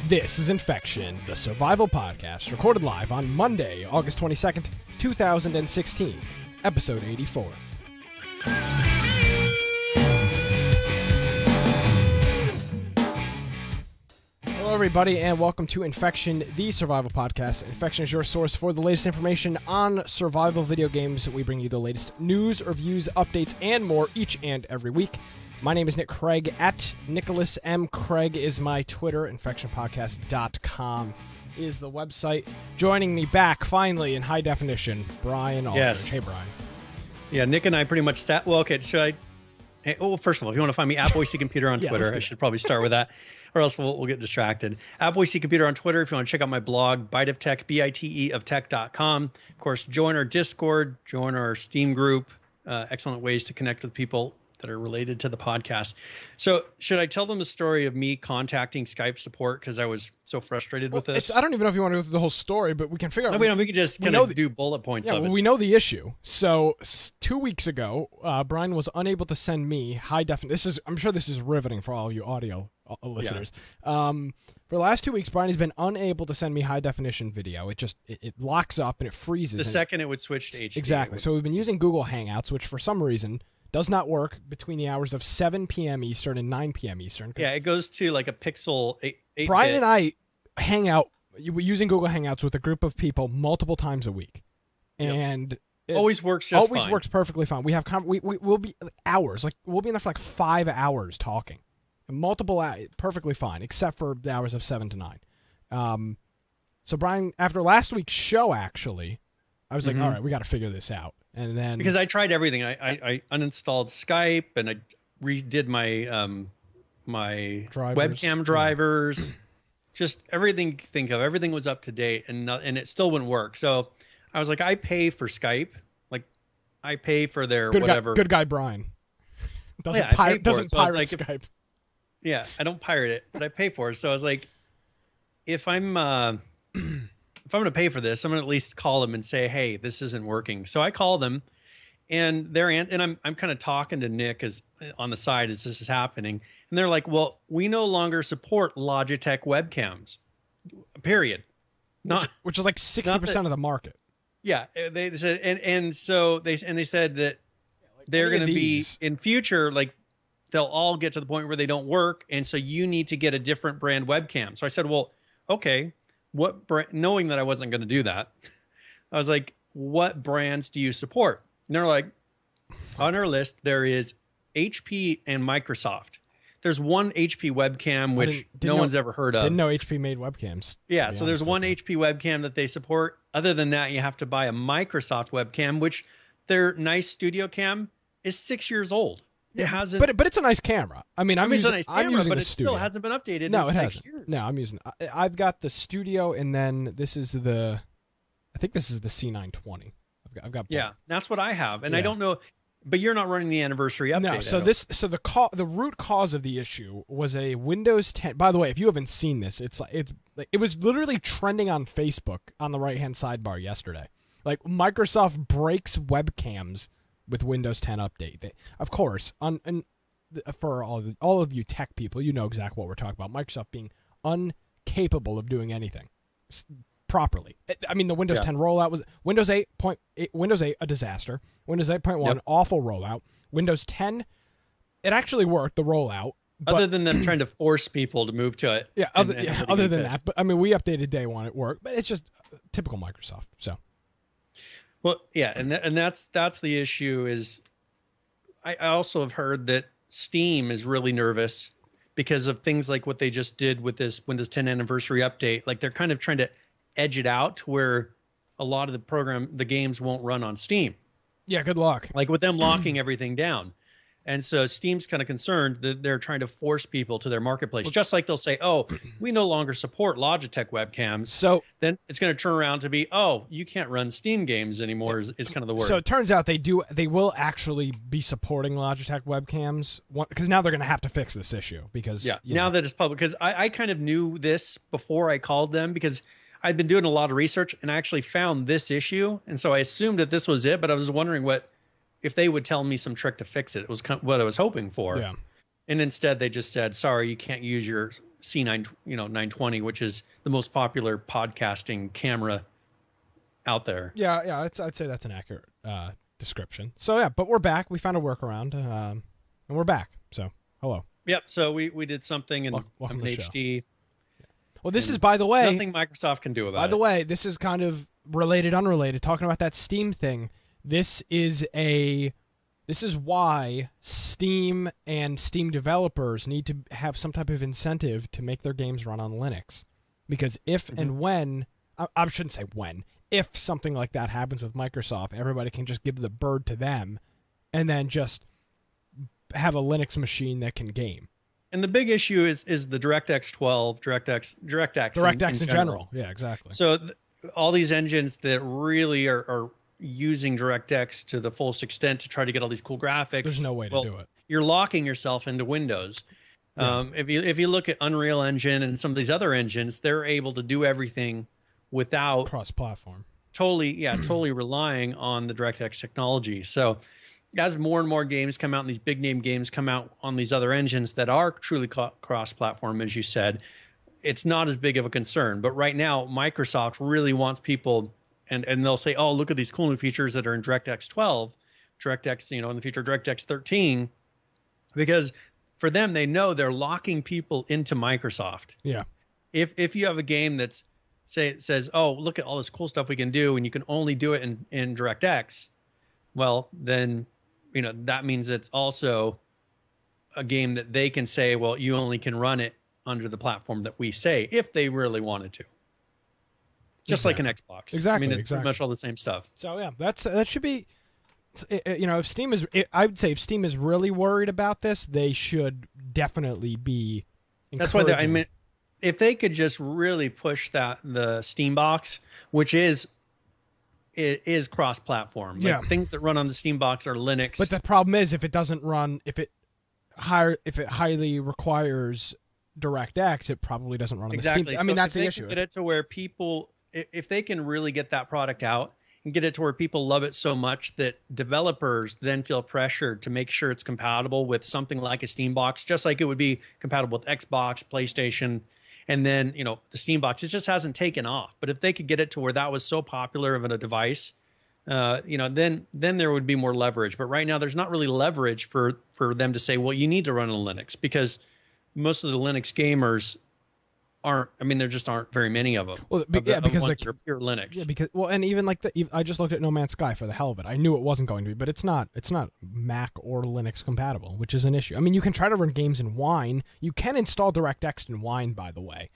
This is Infection, the survival podcast, recorded live on Monday, August 22nd, 2016, episode 84. Hello, everybody, and welcome to Infection, the survival podcast. Infection is your source for the latest information on survival video games. We bring you the latest news, reviews, updates, and more each and every week. My name is Nick Craig. At Nicholas M. Craig is my Twitter. InfectionPodcast.com is the website. Joining me back, finally, in high definition, Brian Aldridge. Yes. Hey, Brian. Yeah, Nick and I pretty much sat... Well, okay, should I... Hey, well, first of all, if you want to find me, @BoiseComputer on Twitter, I should probably start with that, or else we'll get distracted. @BoiseComputer on Twitter. If you want to check out my blog, Bite of Tech, BITE of Tech.com. Of course, join our Discord, join our Steam group. Excellent ways to connect with people that are related to the podcast. So should I tell them the story of me contacting Skype support because I was so frustrated with this? I don't even know if you want to go through the whole story, but we can figure out. We can just kind of do bullet points of it. We know the issue. So 2 weeks ago, Brian was unable to send me high definition. I'm sure this is riveting for all you audio listeners. Yeah. For the last 2 weeks, Brian has been unable to send me high definition video. It locks up and it freezes. The second it would switch to HD. Exactly. So we've been using Google Hangouts, which for some reason does not work between the hours of 7 p.m. Eastern and 9 p.m. Eastern. Yeah, it goes to like a pixel 8 Brian and I hang out using Google Hangouts with a group of people multiple times a week. And it always works works perfectly fine. We have we'll be hours. Like we'll be in there for like 5 hours talking. Perfectly fine, except for the hours of 7 to 9. So Brian, after last week's show, actually, I was like, all right, we got to figure this out. And then because I tried everything, I uninstalled Skype and I redid my my webcam drivers, just everything. Everything was up to date, and it still wouldn't work. So I was like, I pay for Skype, like I pay for their whatever. Good guy Brian doesn't pirate Skype. Yeah, I don't pirate it, but I pay for it. So I was like, if I'm if I'm going to pay for this, I'm going to at least call them and say, hey, this isn't working. So I call them and I'm kind of talking to Nick on the side as this is happening. And they're like, well, we no longer support Logitech webcams, period. Which is like 60% of the market. Yeah. They said, and so they said that they're going to be in future, like they'll all get to the point where they don't work. And so you need to get a different brand webcam. So I said, well, okay. Knowing that I wasn't going to do that, I was like, what brands do you support? And they're like, on our list, there is HP and Microsoft. There's one HP webcam, which no one's ever heard of. Didn't know HP made webcams. Yeah, so there's one HP webcam that they support. Other than that, you have to buy a Microsoft webcam, which their nice studio cam is 6 years old. It hasn't, but it's a nice camera. I mean, I'm using but it still hasn't been updated. No, in it 6 hasn't. years. No, I'm using. I've got the Studio, and then this is I think this is the C920. I've got both. Yeah, that's what I have, and I don't know. But you're not running the anniversary update. No, the root cause of the issue was a Windows 10. By the way, if you haven't seen this, it was literally trending on Facebook on the right hand sidebar yesterday. Like Microsoft breaks webcams with Windows 10 update. Of course, for all of you tech people, you know exactly what we're talking about. Microsoft being incapable of doing anything properly. I mean, the Windows 10 rollout was Windows 8 a disaster. Windows 8.1 awful rollout. Windows 10 it actually worked, the rollout. Other than them trying to force people to move to it. Yeah, other than that. But I mean, we updated day one, it worked, but it's just typical Microsoft. So well, yeah, and that's the issue. Is I also have heard that Steam is really nervous because of things like what they just did with this Windows 10 anniversary update. Like they're kind of trying to edge it out to where a lot of the games won't run on Steam. Yeah, good luck. Like with them locking everything down. And so Steam's kind of concerned that they're trying to force people to their marketplace, just like they'll say, oh, we no longer support Logitech webcams. So then it's going to turn around to be, oh, you can't run Steam games anymore is kind of the word. So it turns out they will actually be supporting Logitech webcams because now they're going to have to fix this issue because now that it's public, because I kind of knew this before I called them because I'd been doing a lot of research and I actually found this issue. And so I assumed that this was it, but I was wondering if they would tell me some trick to fix it. It was what I was hoping for. Yeah. And instead, they just said, "Sorry, you can't use your C9, 920, which is the most popular podcasting camera out there." Yeah, I'd say that's an accurate description. So yeah, but we're back. We found a workaround, and we're back. So hello. Yep. So we did something in Welcome to the HD. Well, this is, by the way, nothing Microsoft can do about it. By the way, this is kind of related, unrelated. Talking about that Steam thing, this is why Steam and Steam developers need to have some type of incentive to make their games run on Linux. Because if and when, I shouldn't say when, if something like that happens with Microsoft, everybody can just give the bird to them and then just have a Linux machine that can game. And the big issue is the DirectX 12, DirectX in general. Yeah, exactly. So all these engines that really are using DirectX to the fullest extent to try to get all these cool graphics. There's no way to do it. You're locking yourself into Windows. Yeah. If you look at Unreal Engine and some of these other engines, they're able to do everything without cross-platform. Totally relying on the DirectX technology. So as more and more games come out and these big name games come out on these other engines that are truly cross-platform, as you said, it's not as big of a concern. But right now, Microsoft really wants people, and they'll say, oh, look at these cool new features that are in DirectX 12, DirectX, in the future, DirectX 13, because for them, they know they're locking people into Microsoft. Yeah. If you have a game that's says, oh, look at all this cool stuff we can do, and you can only do it in DirectX, well, then that means it's also a game that they can say, well, you only can run it under the platform that we say, if they really wanted to. Just like an Xbox. Exactly. I mean, it's pretty much all the same stuff. So yeah, that should be, if Steam is, I would say if Steam is really worried about this, they should definitely be encouraging. That's why if they could just really push the Steam box, which is cross-platform. Like things that run on the Steam box are Linux. But the problem is if it doesn't run, if it highly requires DirectX, it probably doesn't run on the Steam. I mean, that's the issue. Get it to where people, if they can really get that product out and get it to where people love it so much that developers then feel pressured to make sure it's compatible with something like a Steam box, just like it would be compatible with Xbox, PlayStation. And then, the Steam box, it just hasn't taken off. But if they could get it to where that was so popular of a device, then there would be more leverage. But right now, there's not really leverage for them to say, well, you need to run on Linux, because most of the Linux gamers there just aren't very many of them. Well, because they're pure Linux. Yeah, and even I just looked at No Man's Sky for the hell of it. I knew it wasn't going to be, but it's not Mac or Linux compatible, which is an issue. I mean, you can try to run games in Wine. You can install DirectX in Wine, by the way.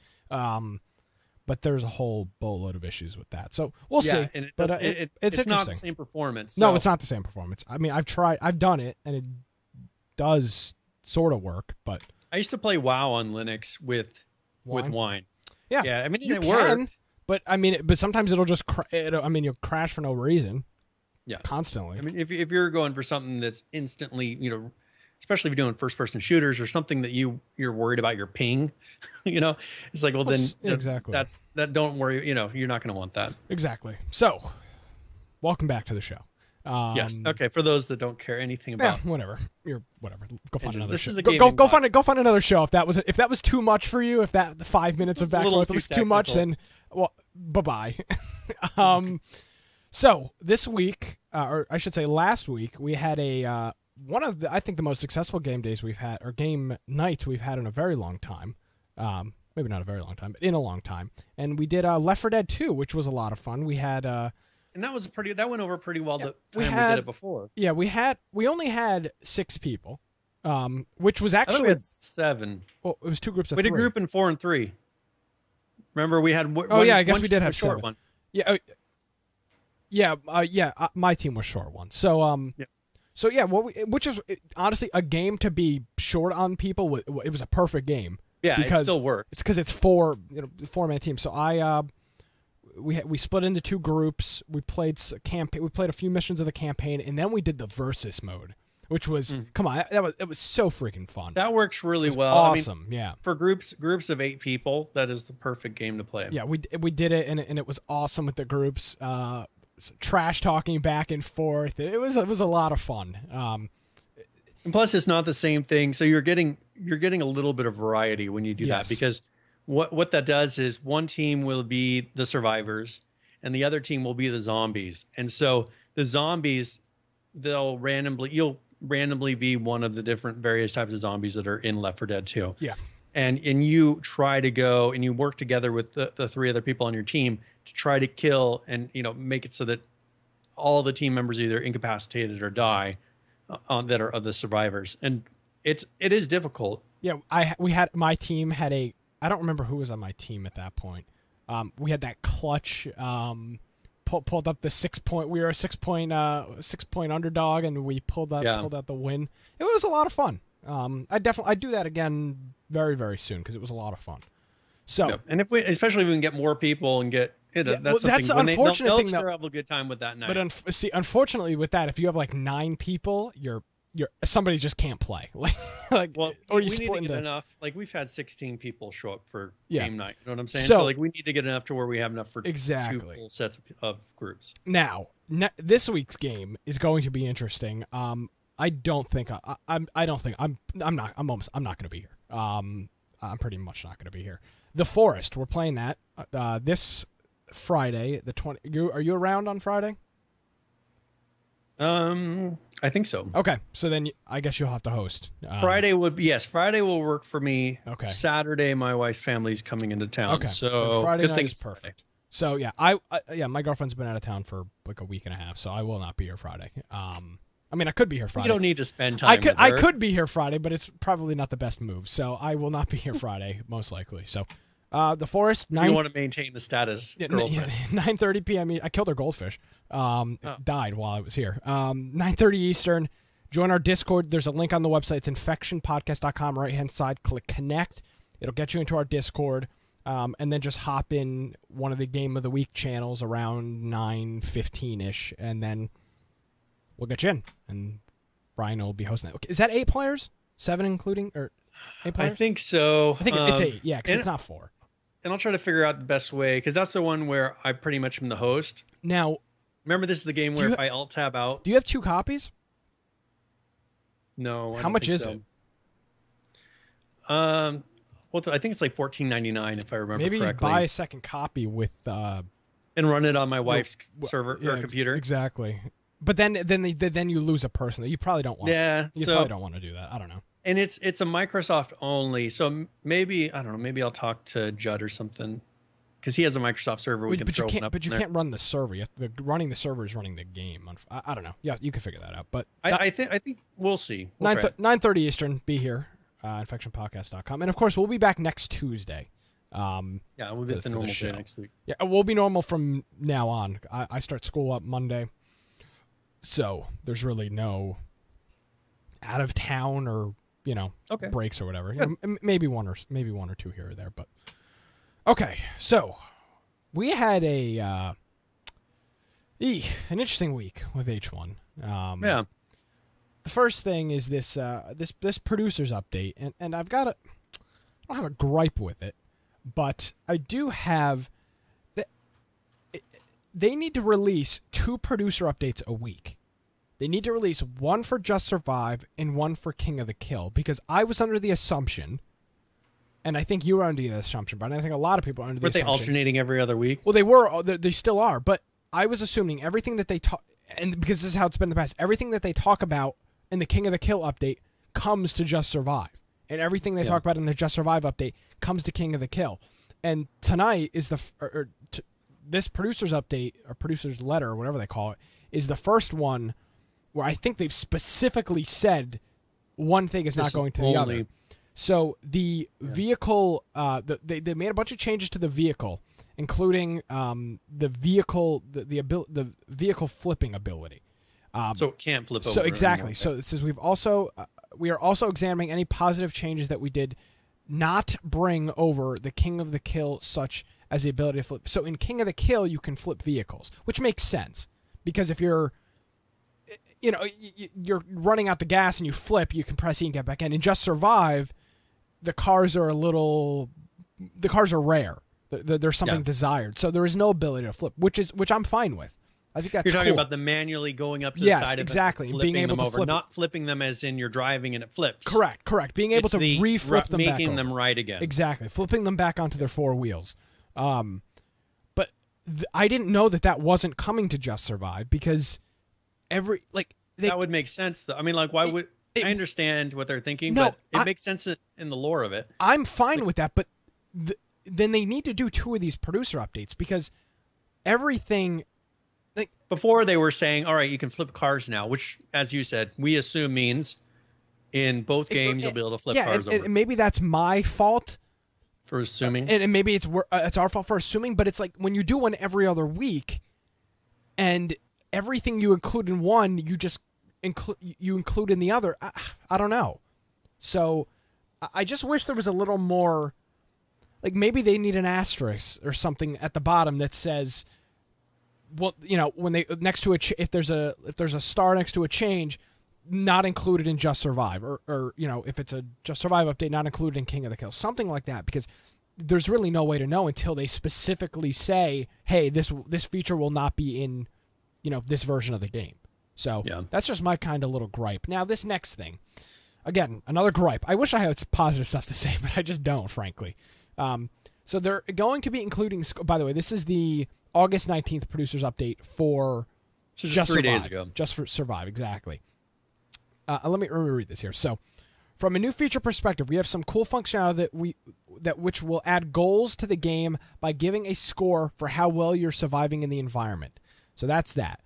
But there's a whole boatload of issues with that. So we'll see. And it's not the same performance. No, it's not the same performance. I mean, I've done it, and it does sort of work, but I used to play WoW on Linux with Wine. Yeah. I mean, it worked. But but sometimes it'll just you'll crash for no reason. Yeah. Constantly. I mean, if you're going for something that's instantly, especially if you're doing first-person shooters or something that you're worried about your ping, it's like, well, then exactly. that don't worry, you're not going to want that. Exactly. So, welcome back to the show. Yes. Okay. For those that don't care anything about, whatever. Go find another show. Is a go find another show. If that was too much for you, if the 5 minutes of back and forth was too much, then bye. So this week, or I should say last week, we had one of I think the most successful game days we've had, or game nights we've had in a very long time. Maybe not a very long time, but in a long time. And we did Left 4 Dead 2, which was a lot of fun. We had and that went over pretty well the time we did it before. Yeah, we only had 6 people, which was actually... I thought we had 7. Well, it was 2 groups of 3. We did group in 4 and 3. Remember, we had I guess we did have short 7. One. Yeah, my team was short one. So, which is honestly a game to be short on people. It was a perfect game. Yeah, because it still worked. It's because it's 4-man team. So we split into 2 groups. We played campaign. We played a few missions of the campaign, and then we did the versus mode, which was come on, it was so freaking fun. That works really well. Awesome, For groups of 8 people, that is the perfect game to play. Yeah, we did it, and it was awesome with the groups. Trash talking back and forth. It was a lot of fun. And plus, it's not the same thing. So you're getting a little bit of variety when you do that, because what that does is one team will be the survivors and the other team will be the zombies. And so the zombies, you'll randomly be one of the different various types of zombies that are in Left 4 Dead 2. Yeah. And you try to go and you work together with the three other people on your team to try to kill and, make it so that all the team members are either incapacitated or die that are of the survivors. And it is difficult. Yeah. My team had I don't remember who was on my team at that point. We had that clutch, pulled up the 6 point. We were a 6 point underdog, and we pulled out the win. It was a lot of fun. I'd do that again very, very soon because it was a lot of fun. So, and especially if we can get more people and get that's the unfortunate thing. They'll have a good time with that night. But unfortunately, with that, if you have like 9 people, somebody just can't play. We need to get enough. Like we've had 16 people show up for game night. You know what I'm saying? So like we need to get enough to where we have enough for 2 full sets of groups. Now, this week's game is going to be interesting. I don't think I'm not going to be here. I'm pretty much not going to be here. The Forest, we're playing that this Friday, the 20. Are you around on Friday? I think so. Okay, so then I guess you'll have to host. Friday will work for me. Okay. Saturday, my wife's family's coming into town. Okay. So Friday good night things. is perfect. So yeah, my girlfriend's been out of town for like a week and a half, so I will not be here Friday. I mean, I could be here Friday. You don't need to spend time. I could be here Friday, but it's probably not the best move. So I will not be here Friday, most likely. So, the Forest. You want to maintain the status. 9:30 p.m. I killed her goldfish. Died while I was here. 9:30 Eastern. Join our Discord. There's a link on the website. It's infectionpodcast.com. Right hand side. Click connect. It'll get you into our Discord. And then just hop in one of the Game of the Week channels around 9:15 ish, and then we'll get you in, and Brian will be hosting that. Okay. Is that 8 players? 7 including, or 8 players? I think so. I think it's 8, yeah, because it's not 4. And I'll try to figure out the best way, because that's the one where I pretty much am the host. Now, remember, this is the game where if I alt-tab out... Do you have 2 copies? No, How much is it? Well, I think it's like $14.99 if I remember correctly. Maybe buy a second copy with... and run it on my wife's server or computer. Exactly. But then you lose a person that you probably don't want. Yeah, you probably don't want to do that. I don't know. And it's a Microsoft only, so maybe I don't know. Maybe I'll talk to Judd or something, because he has a Microsoft server. But you can't run the server. Running the server is running the game. I don't know. Yeah, you can figure that out. But I think we'll see. 9:30 Eastern. Be here. Infectionpodcast.com, and of course we'll be back next Tuesday. We'll be at the normal day next week. Yeah, we'll be normal from now on. I start school up Monday. So there's really no out of town or breaks or whatever. Maybe one or 2 here or there, but okay. So we had an interesting week with H1. The first thing is this producer's update, and I don't have a gripe with it, but I do have that. They need to release 2 producer updates a week. They need to release one for Just Survive and one for King of the Kill, because I was under the assumption, and I think you were under the assumption, but I think a lot of people are under the assumption. Were they alternating every other week? Well, they still are, but I was assuming everything that they talk, and because this is how it's been in the past, everything that they talk about in the King of the Kill update comes to Just Survive, and everything they talk about in the Just Survive update comes to King of the Kill. And tonight is this producer's update, or producer's letter, or whatever they call it, is the first one where I think they've specifically said one thing is not going to the other. So the vehicle, they made a bunch of changes to the vehicle, including the vehicle flipping ability. So it can't flip over. So exactly. Anymore. So it says we are also examining any positive changes that we did not bring over the King of the Kill, such as the ability to flip. So in King of the Kill, you can flip vehicles, which makes sense, because if you're running out the gas and you flip, you can press E and get back in. And Just Survive, the cars are rare. There's something desired. So there is no ability to flip, which I'm fine with. I think that's You're talking cool. about the manually going up to the side of exactly. it, And being able them to over, flip not flipping them as in you're driving and it flips. Correct. Being able to reflip them back making over. them right again. Exactly. Flipping them back onto their four wheels. But I didn't know that wasn't coming to Just Survive because that would make sense though. I mean, like, why would I understand what they're thinking, but it makes sense in the lore of it. I'm fine with that, but then they need to do 2 of these producer updates because everything. Before they were saying, all right, you can flip cars now, which, as you said, we assume means in both games you'll be able to flip cars over. And maybe that's my fault for assuming, and maybe it's our fault for assuming. But it's like when you do one every other week, and everything you include in one, you just include in the other. I don't know. So I just wish there was a little more. Like maybe they need an asterisk or something at the bottom that says, well, when they next to if there's a star next to a change, not included in Just Survive, or if it's a Just Survive update, not included in King of the Kill, something like that, because there's really no way to know until they specifically say, hey, this feature will not be in, this version of the game. So that's just my kind of little gripe. Now this next thing, again, another gripe. I wish I had positive stuff to say, but I just don't, frankly. So they're going to be including. By the way, this is the August 19th producers update for just 3 days ago. Just for Survive, exactly. Let me read this here. So, from a new feature perspective, we have some cool functionality which will add goals to the game by giving a score for how well you're surviving in the environment. So that's that.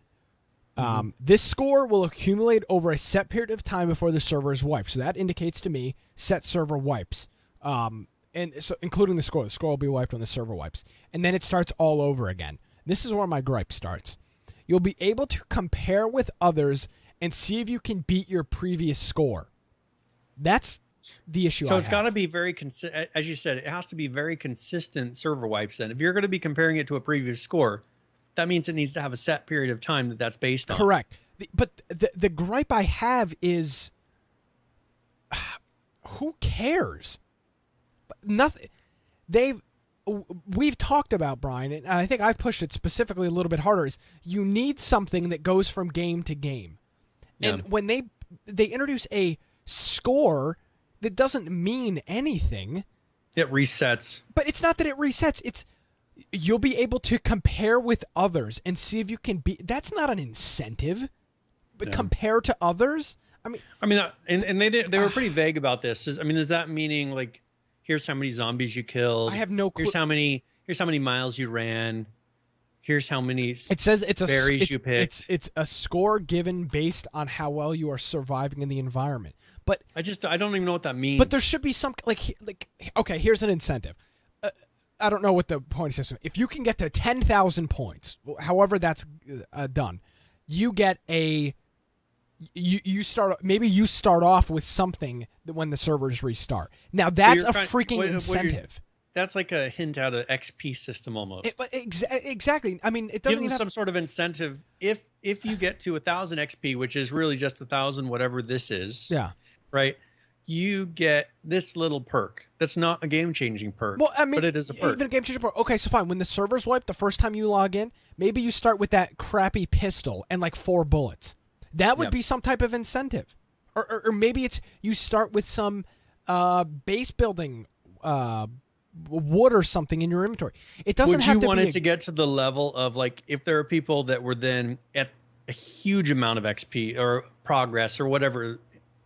This score will accumulate over a set period of time before the server is wiped. So that indicates to me set server wipes. And so including the score will be wiped when the server wipes. And then it starts all over again. This is where my gripe starts. You'll be able to compare with others and see if you can beat your previous score. That's the issue. So it's got to be very consistent. As you said, it has to be very consistent server wipes. Then if you're going to be comparing it to a previous score, that means it needs to have a set period of time that's based on. Correct. But the gripe I have is, who cares? Nothing. We've talked about, Brian, and I think I've pushed it specifically a little bit harder, is you need something that goes from game to game. Yeah. And when they introduce a score that doesn't mean anything. It resets. But it's not that it resets. It's you'll be able to compare with others and see if you can beat. That's not an incentive. But compare to others? I mean, and they were pretty vague about this. Is that meaning like, here's how many zombies you killed? I have no clue. Here's how many miles you ran. Here's how many it says it's a berries you picked. It's a score given based on how well you are surviving in the environment. But I don't even know what that means. But there should be some like okay, here's an incentive. I don't know what the point system. If you can get to 10,000 points, however that's done, you get a. You start off with something that when the servers restart. Now that's freaking incentive. That's like a hint out of XP system almost. Exactly. I mean, it doesn't give them some sort of incentive if you get to 1,000 XP, which is really just 1,000 whatever this is. Yeah. Right. You get this little perk. That's not a game-changing perk. Well, I mean, but it is a perk. Even a game-changing perk. Okay, so fine. When the servers wipe, the first time you log in, maybe you start with that crappy pistol and like 4 bullets. That would be some type of incentive. Or maybe it's you start with some base building wood or something in your inventory. It doesn't have to be. Would you want it to get to the level of like if there are people that were then at a huge amount of XP or progress or whatever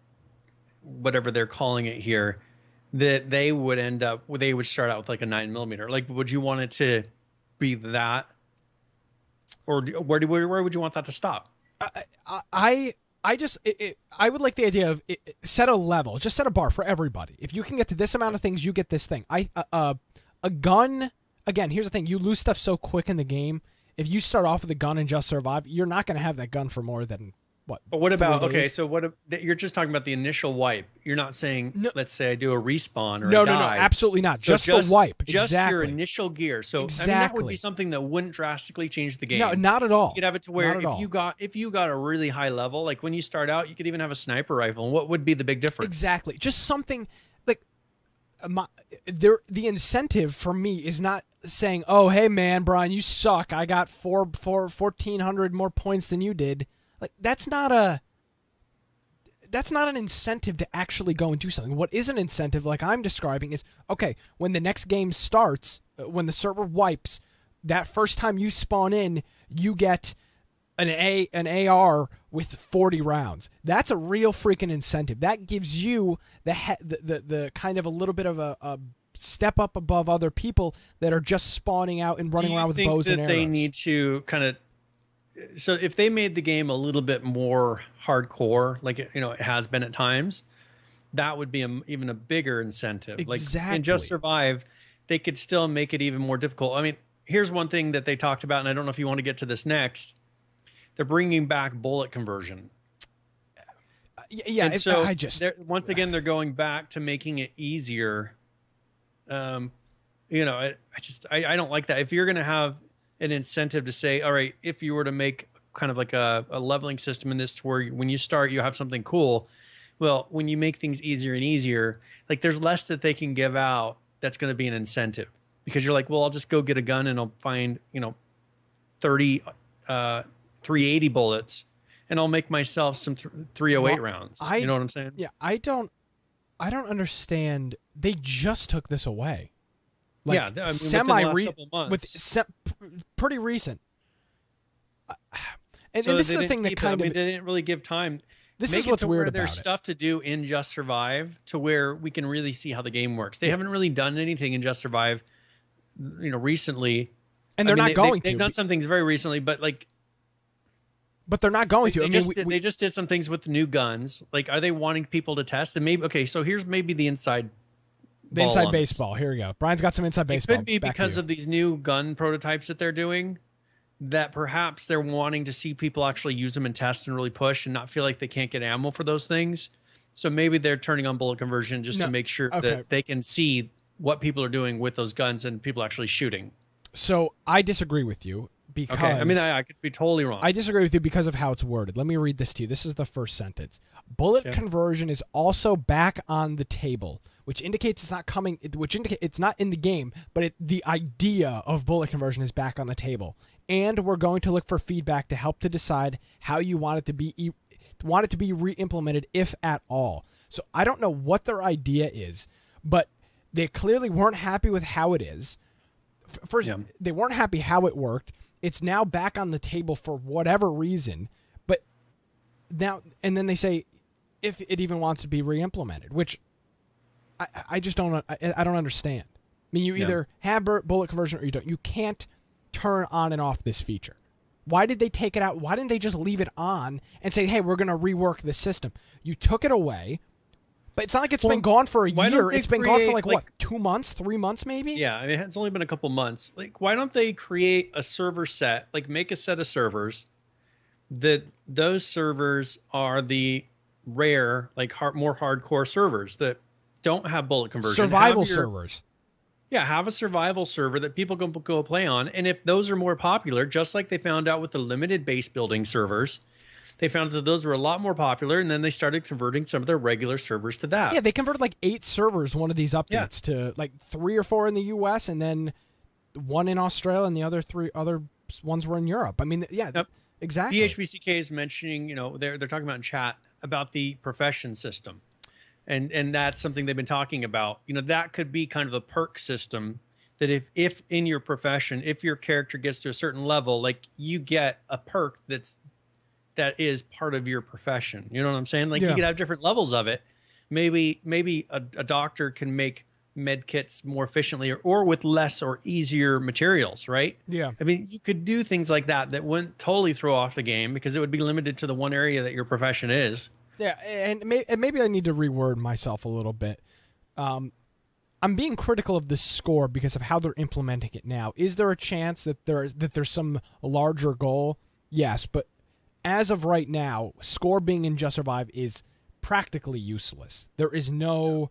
they're calling it here, that they would start out with like a 9mm. Like, would you want it to be that, or where would you want that to stop? I would like the idea of set a level, just set a bar for everybody. If you can get to this amount of things, you get this thing. A gun, again, here's the thing. You lose stuff so quick in the game. If you start off with a gun and just survive, you're not going to have that gun for more than what? But what about, okay, so you're just talking about the initial wipe. You're not saying, let's say I do a respawn or a dive. No, absolutely not. So just the wipe. Just exactly. your initial gear. So exactly. that would be something that wouldn't drastically change the game. No, not at all. You could have it to where if you got a really high level, like when you start out, you could even have a sniper rifle. And what would be the big difference? Exactly. Just something like the incentive for me is not saying, "Oh, hey man, Brian, you suck. I got 1,400 more points than you did." Like that's not an incentive to actually go and do something. What is an incentive, like I'm describing, is okay, when the next game starts, when the server wipes, that first time you spawn in, you get an AR with 40 rounds. That's a real freaking incentive. That gives you the kind of a little bit of a step up above other people that are just spawning out and running around with bows and arrows. They need to kind of, so if they made the game a little bit more hardcore, like it has been at times, that would be even a bigger incentive. Exactly. Like in Just Survive, they could still make it even more difficult. I mean, here's one thing that they talked about, and I don't know if you want to get to this next. They're bringing back bullet conversion. Yeah. So once again, they're going back to making it easier. I don't like that. If you're going to have an incentive to say, all right, if you were to make kind of like a leveling system in this to where when you start, you have something cool. Well, when you make things easier and easier, like there's less that they can give out. That's going to be an incentive because you're like, well, I'll just go get a gun and I'll find, 30, 380 bullets and I'll make myself some 308 rounds. You know what I'm saying? Yeah. I don't understand. They just took this away. Like, pretty recent. And this is the thing that they didn't really give time. This is what's weird about it. There's stuff to do in Just Survive to where we can really see how the game works. They haven't really done anything in Just Survive, recently. And they're not going to. They've done some things very recently, but they're not going to. They just did some things with new guns. Like, are they wanting people to test? And maybe so here's maybe the inside. The inside baseball. Here we go. Brian's got some inside baseball. It could be because of these new gun prototypes that they're doing, that perhaps they're wanting to see people actually use them and test and really push and not feel like they can't get ammo for those things. So maybe they're turning on bullet conversion just to make sure that they can see what people are doing with those guns and people actually shooting. So I disagree with you because... Okay. I mean, I could be totally wrong. I disagree with you because of how it's worded. Let me read this to you. This is the first sentence. Bullet conversion is also back on the table, which indicates it's not coming... Which indicates it's not in the game, but the idea of bullet conversion is back on the table. And we're going to look for feedback to help to decide how you want it to be re-implemented, if at all. So I don't know what their idea is, but they clearly weren't happy with how it is. First, they weren't happy how it worked. It's now back on the table for whatever reason. But now, and then they say if it even wants to be re-implemented, which I just don't. I don't understand. I mean, you either have bullet conversion or you don't. You can't turn on and off this feature. Why did they take it out? Why didn't they just leave it on and say, hey, we're going to rework the system? You took it away, but it's not like it's been gone for a year. It's been gone for like what, 2 months, 3 months maybe? Yeah, I mean, it's only been a couple months. Like, why don't they create a server set, like make a set of servers that those servers are the rare, like more hardcore servers that don't have bullet conversion. Survival servers. Yeah, have a survival server that people can go play on. And if those are more popular, just like they found out with the limited base building servers, they found that those were a lot more popular. And then they started converting some of their regular servers to that. Yeah, they converted like 8 servers, one of these updates, to like 3 or 4 in the US and then 1 in Australia and the other 3 other ones were in Europe. I mean, exactly. PHBCK is mentioning, they're talking about in chat about the profession system. And that's something they've been talking about. That could be kind of a perk system that if in your profession, if your character gets to a certain level, like you get a perk that is part of your profession. You know what I'm saying? Like you could have different levels of it. Maybe a doctor can make med kits more efficiently or with less or easier materials, right? Yeah. I mean, you could do things like that wouldn't totally throw off the game because it would be limited to the one area that your profession is. Yeah, and maybe I need to reword myself a little bit. I'm being critical of this score because of how they're implementing it now. Is there a chance that there's some larger goal? Yes, but as of right now, score being in Just Survive is practically useless. There is no...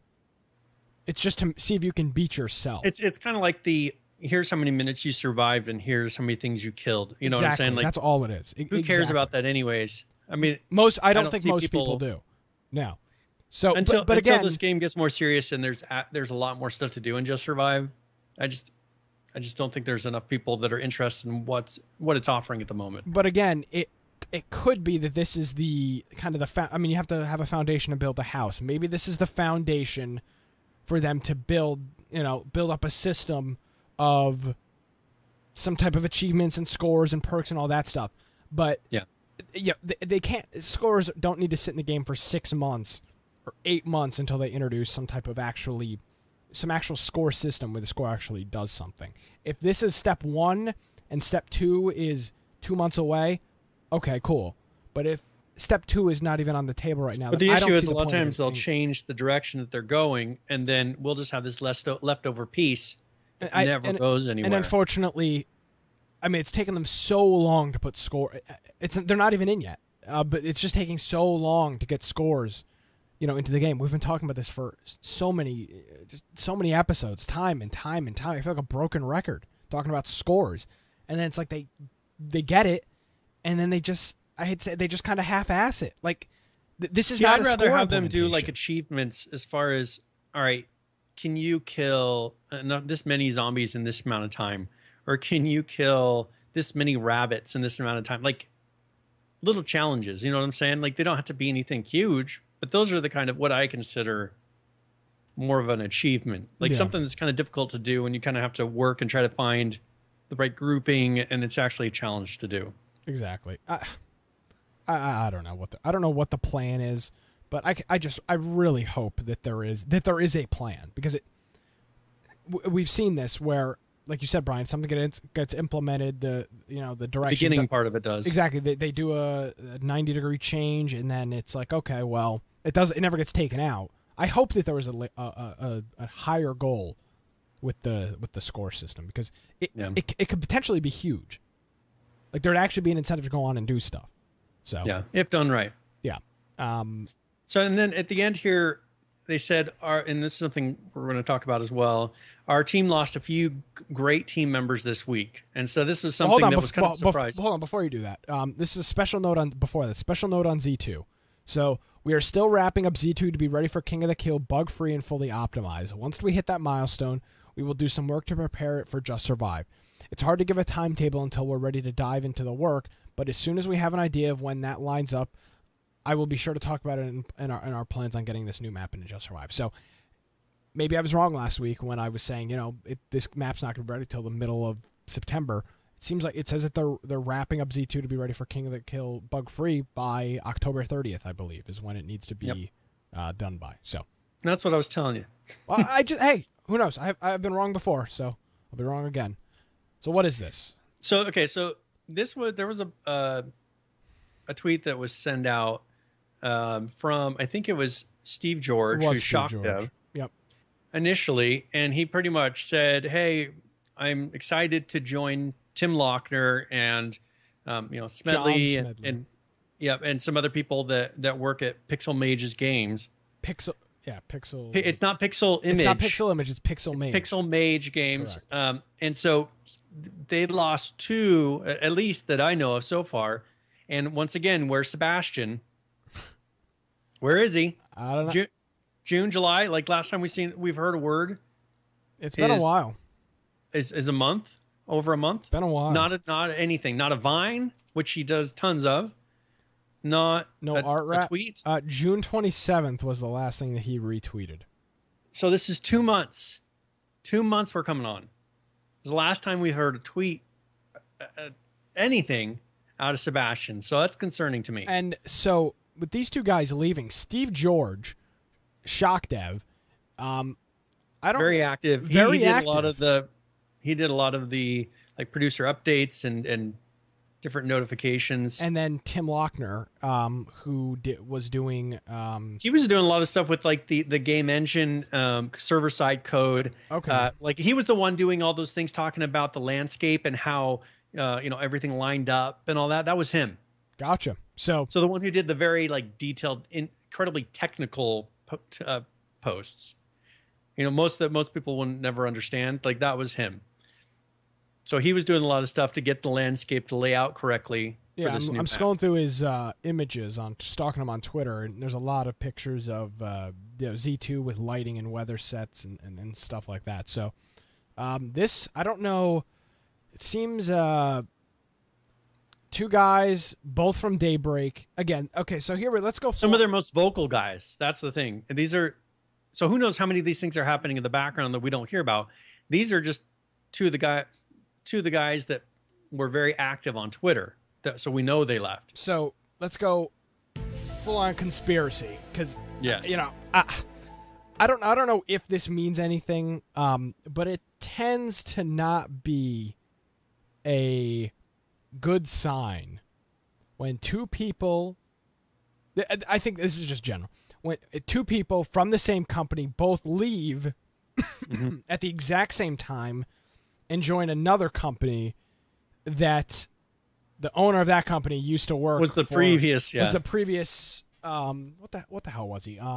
It's just to see if you can beat yourself. It's kind of like here's how many minutes you survived and here's how many things you killed. You know what I'm saying? Like, that's all it is. Who cares about that anyways? I mean, I don't think most people do. No. So, until again, this game gets more serious and there's a lot more stuff to do in Just Survive, I I just don't think there's enough people that are interested in what it's offering at the moment. But again, it could be that this is the kind of I mean, you have to have a foundation to build a house. Maybe this is the foundation for them to build up a system of some type of achievements and scores and perks and all that stuff. But yeah, they can't. Scores don't need to sit in the game for 6 months or 8 months until they introduce some type of some actual score system where the score actually does something. If this is step 1 and step 2 is 2 months away, okay, cool. But if step 2 is not even on the table right now, but the issue is a lot of times they'll change the direction that they're going, and then we'll just have this leftover piece that never goes anywhere. And unfortunately, I mean, it's taken them so long to put score. They're not even in yet, but it's just taking so long to get scores, into the game. We've been talking about this for so many episodes, time and time and time. I feel like a broken record talking about scores, and then it's like they get it, and then they just kind of half-ass it. Like this is not. I'd rather have them do like achievements as far as, all right, can you kill this many zombies in this amount of time, or can you kill this many rabbits in this amount of time? Like little challenges, you know what I'm saying? Like they don't have to be anything huge, but those are the kind of what I consider more of an achievement, like something that's kind of difficult to do, and you kind of have to work and try to find the right grouping, and it's actually a challenge to do. Exactly. I don't know what the plan is, but I really hope that there is a plan, because we've seen this where, like you said, Brian, something gets implemented, the direction. Beginning part of it does. Exactly. They do a 90-degree change, and then it's like, okay, well, it never gets taken out. I hope that there was a higher goal with the score system, because it could potentially be huge. Like there'd actually be an incentive to go on and do stuff. So yeah, if done right. Yeah. So and then at the end here, they said, and this is something we're going to talk about as well, our team lost a few great team members this week. And so this is something that was kind of surprising. Hold on, before you do that, this is a special note on Z2. So we are still wrapping up Z2 to be ready for King of the Kill, bug-free and fully optimized. Once we hit that milestone, we will do some work to prepare it for Just Survive. It's hard to give a timetable until we're ready to dive into the work, but as soon as we have an idea of when that lines up, I will be sure to talk about it in our plans on getting this new map into Just Survive. So maybe I was wrong last week when I was saying, this map's not going to be ready till the middle of September. It seems like it says that they're wrapping up Z2 to be ready for King of the Kill bug-free by October 30th, I believe, is when it needs to be done by. So that's what I was telling you. Well, hey, who knows? I've been wrong before, so I'll be wrong again. So what is this? So there was a tweet that was sent out from, I think it was Steve George, who shocked them initially, and he pretty much said, "Hey, I'm excited to join Tim Lochner and Smedley and some other people that work at Pixel Mage's games." Pixel. It's not Pixel Image. It's not Pixel Image. It's Pixel Mage. Pixel Mage games. And so they lost 2, at least that I know of so far. And once again, where's Sebastian? Where is he? I don't know. June, July, like last time we've heard a word. It's been a while. Is a month? Over a month? It's been a while. Not anything. Not a Vine, which he does tons of. Not art a tweet. June 27th was the last thing that he retweeted. So this is 2 months. 2 months we're coming on. It was the last time we heard a tweet, anything out of Sebastian. So that's concerning to me. And so with these two guys leaving, Steve George, Shock Dev, very active. He did a lot of the like producer updates and different notifications. And then Tim Lochner, who was doing he was doing a lot of stuff with like the game engine server side code. Okay. Like he was the one doing all those things, talking about the landscape and how everything lined up and all that. That was him. Gotcha. So the one who did the very like detailed, incredibly technical posts. Most people would never understand. Like that was him. So he was doing a lot of stuff to get the landscape to lay out correctly. Yeah, I'm scrolling through his images, stalking him on Twitter, and there's a lot of pictures of Z2 with lighting and weather sets and stuff like that. So This, I don't know. It seems 2 guys, both from Daybreak. Again, okay, so let's go. Some of their most vocal guys. That's the thing. And these are, so who knows how many of these things are happening in the background that we don't hear about. These are just two of the guys that were very active on Twitter. So we know they left. So let's go full on conspiracy, because yes, I don't know if this means anything, but it tends to not be a good sign when 2 people. I think this is just general. When 2 people from the same company both leave at the exact same time and join another company that the owner of that company used to work was the for, previous was the previous what the hell was he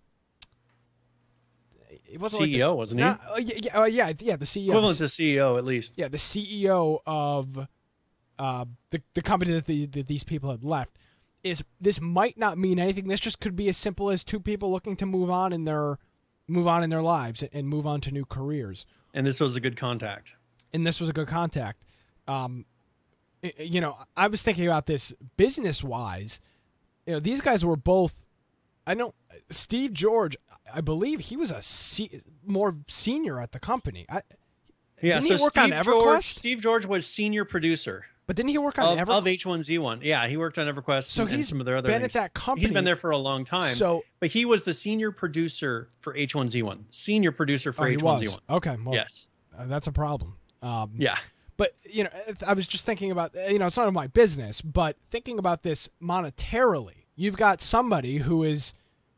it wasn't CEO, like wasn't he? Yeah, the CEO, equivalent to CEO at least. Yeah, the CEO of the company that these people had left. This might not mean anything. This just could be as simple as 2 people looking to move on in their lives and move on to new careers. And this was a good contact. I was thinking about this business-wise. These guys were both. I know Steve George. I believe he was more senior at the company. Didn't he work on EverQuest? Steve George was senior producer. But didn't he work on of H1Z1? Yeah, he worked on EverQuest. So and some of their other been at that company. He's been there for a long time. But he was the senior producer for H1Z1. Senior producer for H1Z1. Okay. Well, yes. That's a problem. Yeah. But, I was just thinking about, it's none of my business, but thinking about this monetarily, you've got somebody who is,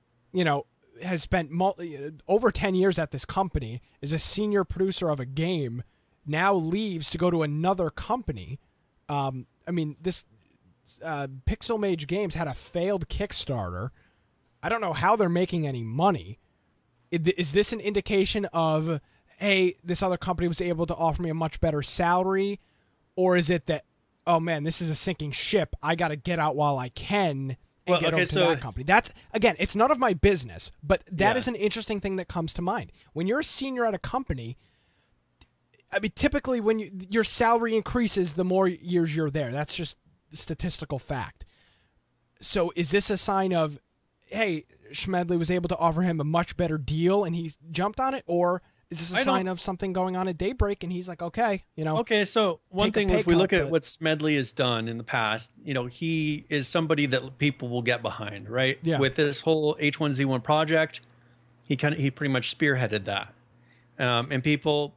has spent over 10 years at this company, is a senior producer of a game, now leaves to go to another company. This Pixel Mage Games had a failed Kickstarter. I don't know how they're making any money. Is this an indication of, hey, this other company was able to offer me a much better salary? Or is it that, oh man, this is a sinking ship, I got to get out while I can and get over to that company? That's, again, it's none of my business, but that is an interesting thing that comes to mind. When you're a senior at a company, typically when your salary increases, the more years you're there. That's just statistical fact. So is this a sign of, hey, Schmedley was able to offer him a much better deal and he jumped on it? Or is this a sign of something going on at Daybreak and he's like, okay, Okay, so one thing, if we look at what Smedley has done in the past, he is somebody that people will get behind, right? Yeah. With this whole H1Z1 project, he pretty much spearheaded that. And people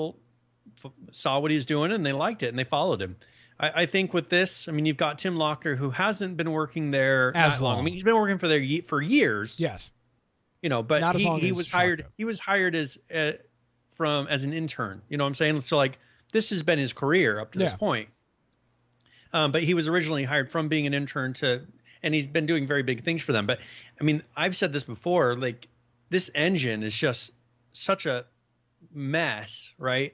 saw what he's doing and they liked it and they followed him. I think with this, you've got Tim Lochner, who hasn't been working there as long. He's been working for years. Yes. But he was hired. He was hired as an intern. You know what I'm saying? So this has been his career up to this point. But he was originally hired from being an intern and he's been doing very big things for them. But I've said this before. This engine is just such a mess, right?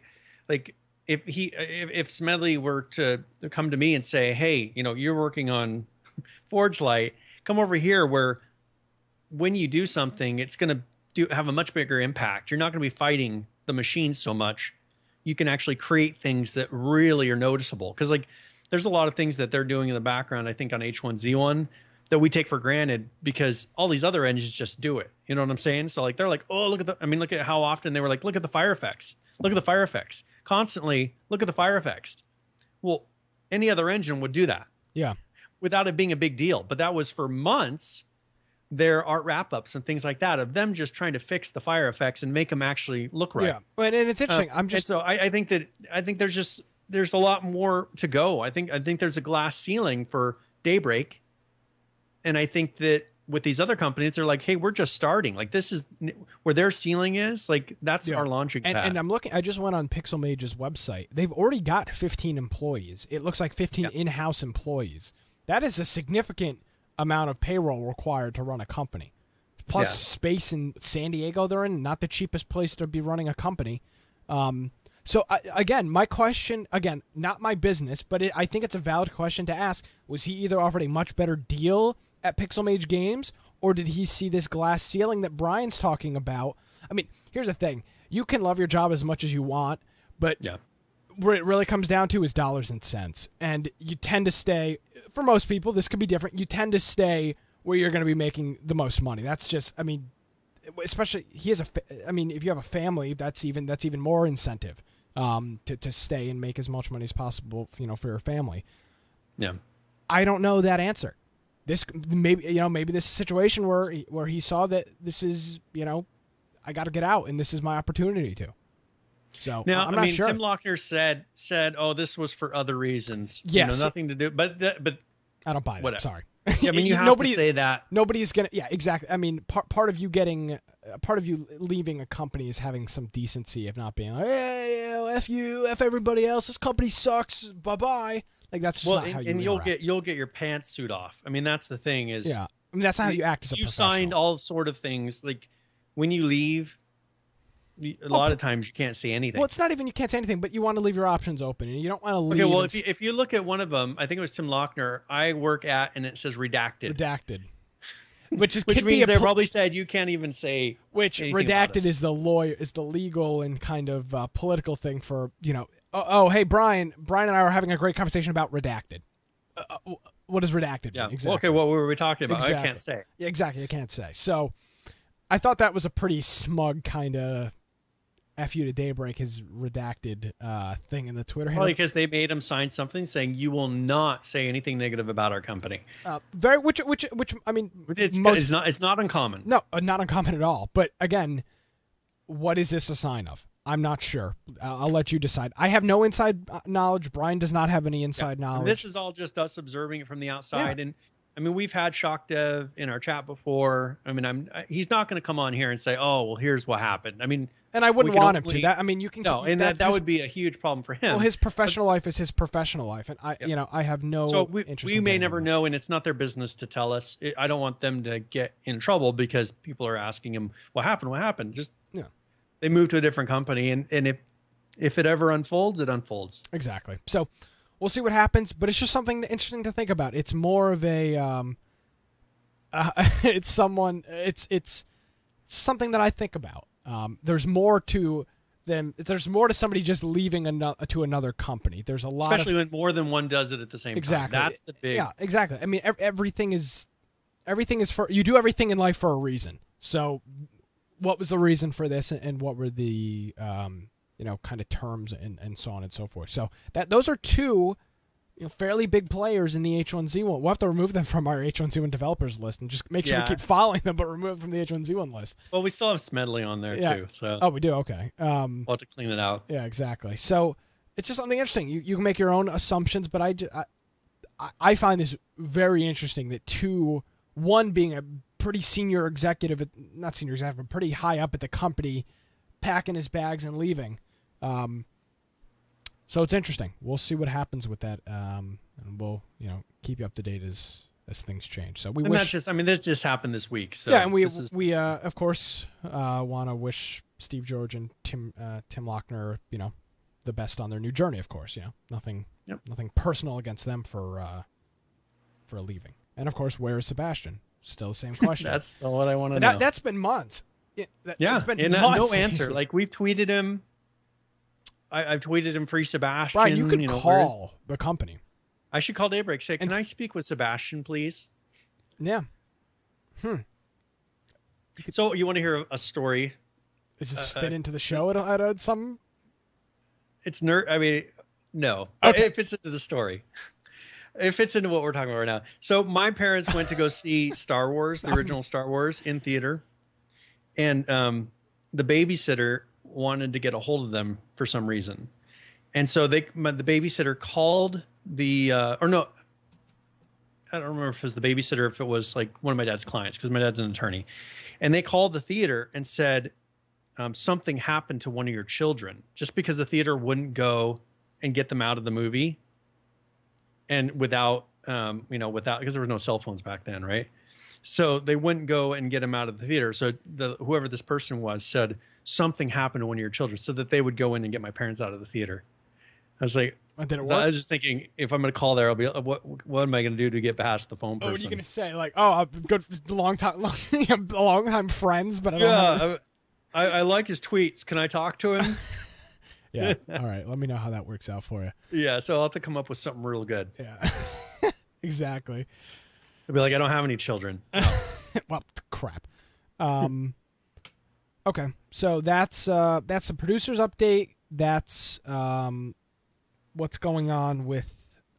If Smedley were to come to me and say, hey, you're working on Forge Light, come over here where when you do something, it's going to have a much bigger impact. You're not going to be fighting the machines so much. You can actually create things that really are noticeable. Because there's a lot of things that they're doing in the background, I think, on H1Z1 that we take for granted because all these other engines just do it. You know what I'm saying? So they're like, oh, look at how often they were like, look at the fire effects. Look at the fire effects. Constantly, look at the fire effects. Well, any other engine would do that. Yeah. Without it being a big deal. But that was for months. There are wrap-ups and things like that of them just trying to fix the fire effects and make them actually look right. Yeah, and it's interesting. I think there's a lot more to go. I think there's a glass ceiling for Daybreak, and I think that with these other companies, they're like, hey, we're just starting. This is where their ceiling is. That's our launching pad. And I'm looking. I just went on Pixel Mage's website. They've already got 15 employees. It looks like 15 in-house employees. That is a significant amount of payroll required to run a company. Plus space in San Diego they're in, not the cheapest place to be running a company. So again, my question, not my business, but I think it's a valid question to ask. Was he either offered a much better deal at Pixel Mage Games, or did he see this glass ceiling that Brian's talking about? Here's the thing. you can love your job as much as you want, but where it really comes down to is dollars and cents. And you tend to stay, for most people, this could be different, you tend to stay where you're going to be making the most money. That's just, I mean, especially if you have a family, that's even more incentive to stay and make as much money as possible, for your family. Yeah. I don't know that answer. This maybe this is a situation where he saw that this is, I got to get out and this is my opportunity to. So now, I'm not sure. Tim Lochner said, "Oh, this was for other reasons. Yes. Nothing to do." But I don't buy that. Whatever. Sorry. Yeah, I mean, you have to say that. Nobody's gonna. Yeah, exactly. I mean, part of you leaving a company is having some decency, of not being like, hey, f you, f everybody else. This company sucks. Bye bye. Like that's just not how you. And you'll get your pantsuit off. I mean, that's the thing is. Yeah. I mean, that's not how you act as a professional. You signed all sort of things. Like when you leave, a lot of times you can't say anything. Well, it's not even you can't say anything, but you want to leave your options open, and you don't want to leave. Okay, well, if you look at one of them, I think it was Tim Lochner. I work at, and it says redacted. Redacted. Which means they probably said you can't even say. Which redacted is the legal and kind of political thing for Oh, hey, Brian and I are having a great conversation about redacted. What does redacted mean? Exactly. Okay, what were we talking about? Exactly. I can't say. Yeah, exactly, I can't say. So, I thought that was a pretty smug kind of F you to Daybreak, his redacted thing in the Twitter handle. Probably because they made him sign something saying you will not say anything negative about our company. Which I mean, it's not uncommon. No, not uncommon at all. But again, what is this a sign of? I'm not sure. I'll let you decide. I have no inside knowledge. Brian does not have any inside knowledge. And this is all just us observing it from the outside. Yeah. And I mean, we've had Shock Dev in our chat before. I mean, he's not going to come on here and say, "Oh, well, here's what happened." I mean, and I wouldn't want him to. That I mean, you can. No, and that would be a huge problem for him. Well, his professional life is his professional life, and I have no. So we may never know, and it's not their business to tell us. I don't want them to get in trouble because people are asking him, "What happened? What happened?" Just they move to a different company, and if it ever unfolds, it unfolds. Exactly. So we'll see what happens, but it's just something interesting to think about. It's more of a it's something that I think about. There's more to them. There's more to somebody just leaving to another company. There's a lot, especially when more than one does it at the same time. That's the big. Yeah, exactly. I mean, everything is for you do everything in life for a reason. So, what was the reason for this, and what were the kind of terms and so on and so forth. So those are two fairly big players in the H1Z1. We'll have to remove them from our H1Z1 developers list and just make sure we keep following them, but remove them from the H1Z1 list. Well, we still have Smedley on there too. So we do. Okay. We'll have to clean it out. Yeah, exactly. So it's just something interesting. You can make your own assumptions, but I find this very interesting that one being a pretty senior executive, not senior executive, but pretty high up at the company, packing his bags and leaving. So it's interesting. We'll see what happens with that, and we'll keep you up to date as things change. So this just happened this week. So yeah, and we of course want to wish Steve George and Tim Lochner the best on their new journey. Of course, nothing personal against them for leaving. And of course, where is Sebastian? Still the same question. That's what I want to know. That's been months. It's been months. No answer. Like we've tweeted him. I've tweeted him free Sebastian. Brian, you could call the company. I should call Daybreak. Say, can I speak with Sebastian, please? Yeah. So you want to hear a story? Does this fit into the show at some? It's I mean, no. Okay. It fits into the story. It fits into what we're talking about right now. So my parents went to go see Star Wars, the original Star Wars, in theater, and the babysitter wanted to get a hold of them for some reason, and so the babysitter called I don't remember if it was the babysitter or if it was like one of my dad's clients, because my dad's an attorney, and they called the theater and said something happened to one of your children, just because the theater wouldn't go and get them out of the movie, and without because there was no cell phones back then, right? So they wouldn't go and get him out of the theater. So whoever this person was said something happened to one of your children, so that they would go in and get my parents out of the theater. I was like, I was just thinking, if I'm going to call there, I'll be, what am I going to do to get past the phone person? What are you going to say? Like, I'm good, long time friends, but I don't know. I like his tweets. Can I talk to him? Yeah. All right. Let me know how that works out for you. Yeah. So I'll have to come up with something real good. Yeah. Exactly. I'll be like, I don't have any children. Well, crap. Okay. So that's the producer's update. That's what's going on with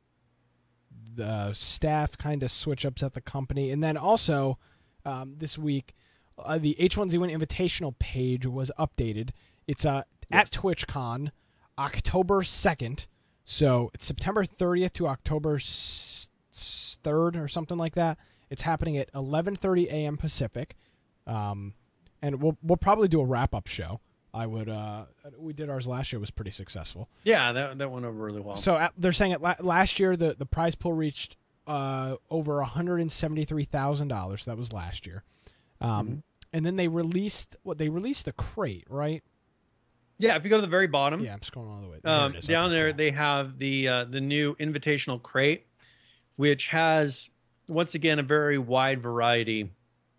the staff kind of switch ups at the company. And then also this week, the H1Z1 Invitational page was updated. It's at TwitchCon, October 2nd. So it's September 30th to October 3rd or something like that. It's happening at 11:30 a.m. Pacific. And we'll probably do a wrap-up show. We did ours last year. It was pretty successful. Yeah, that went over really well. So they're saying last year the prize pool reached over $173,000. That was last year. And then they released the crate, right? Yeah, if you go to the very bottom. Yeah, I'm scrolling all the way. Down there they have the new invitational crate, which has once again a very wide variety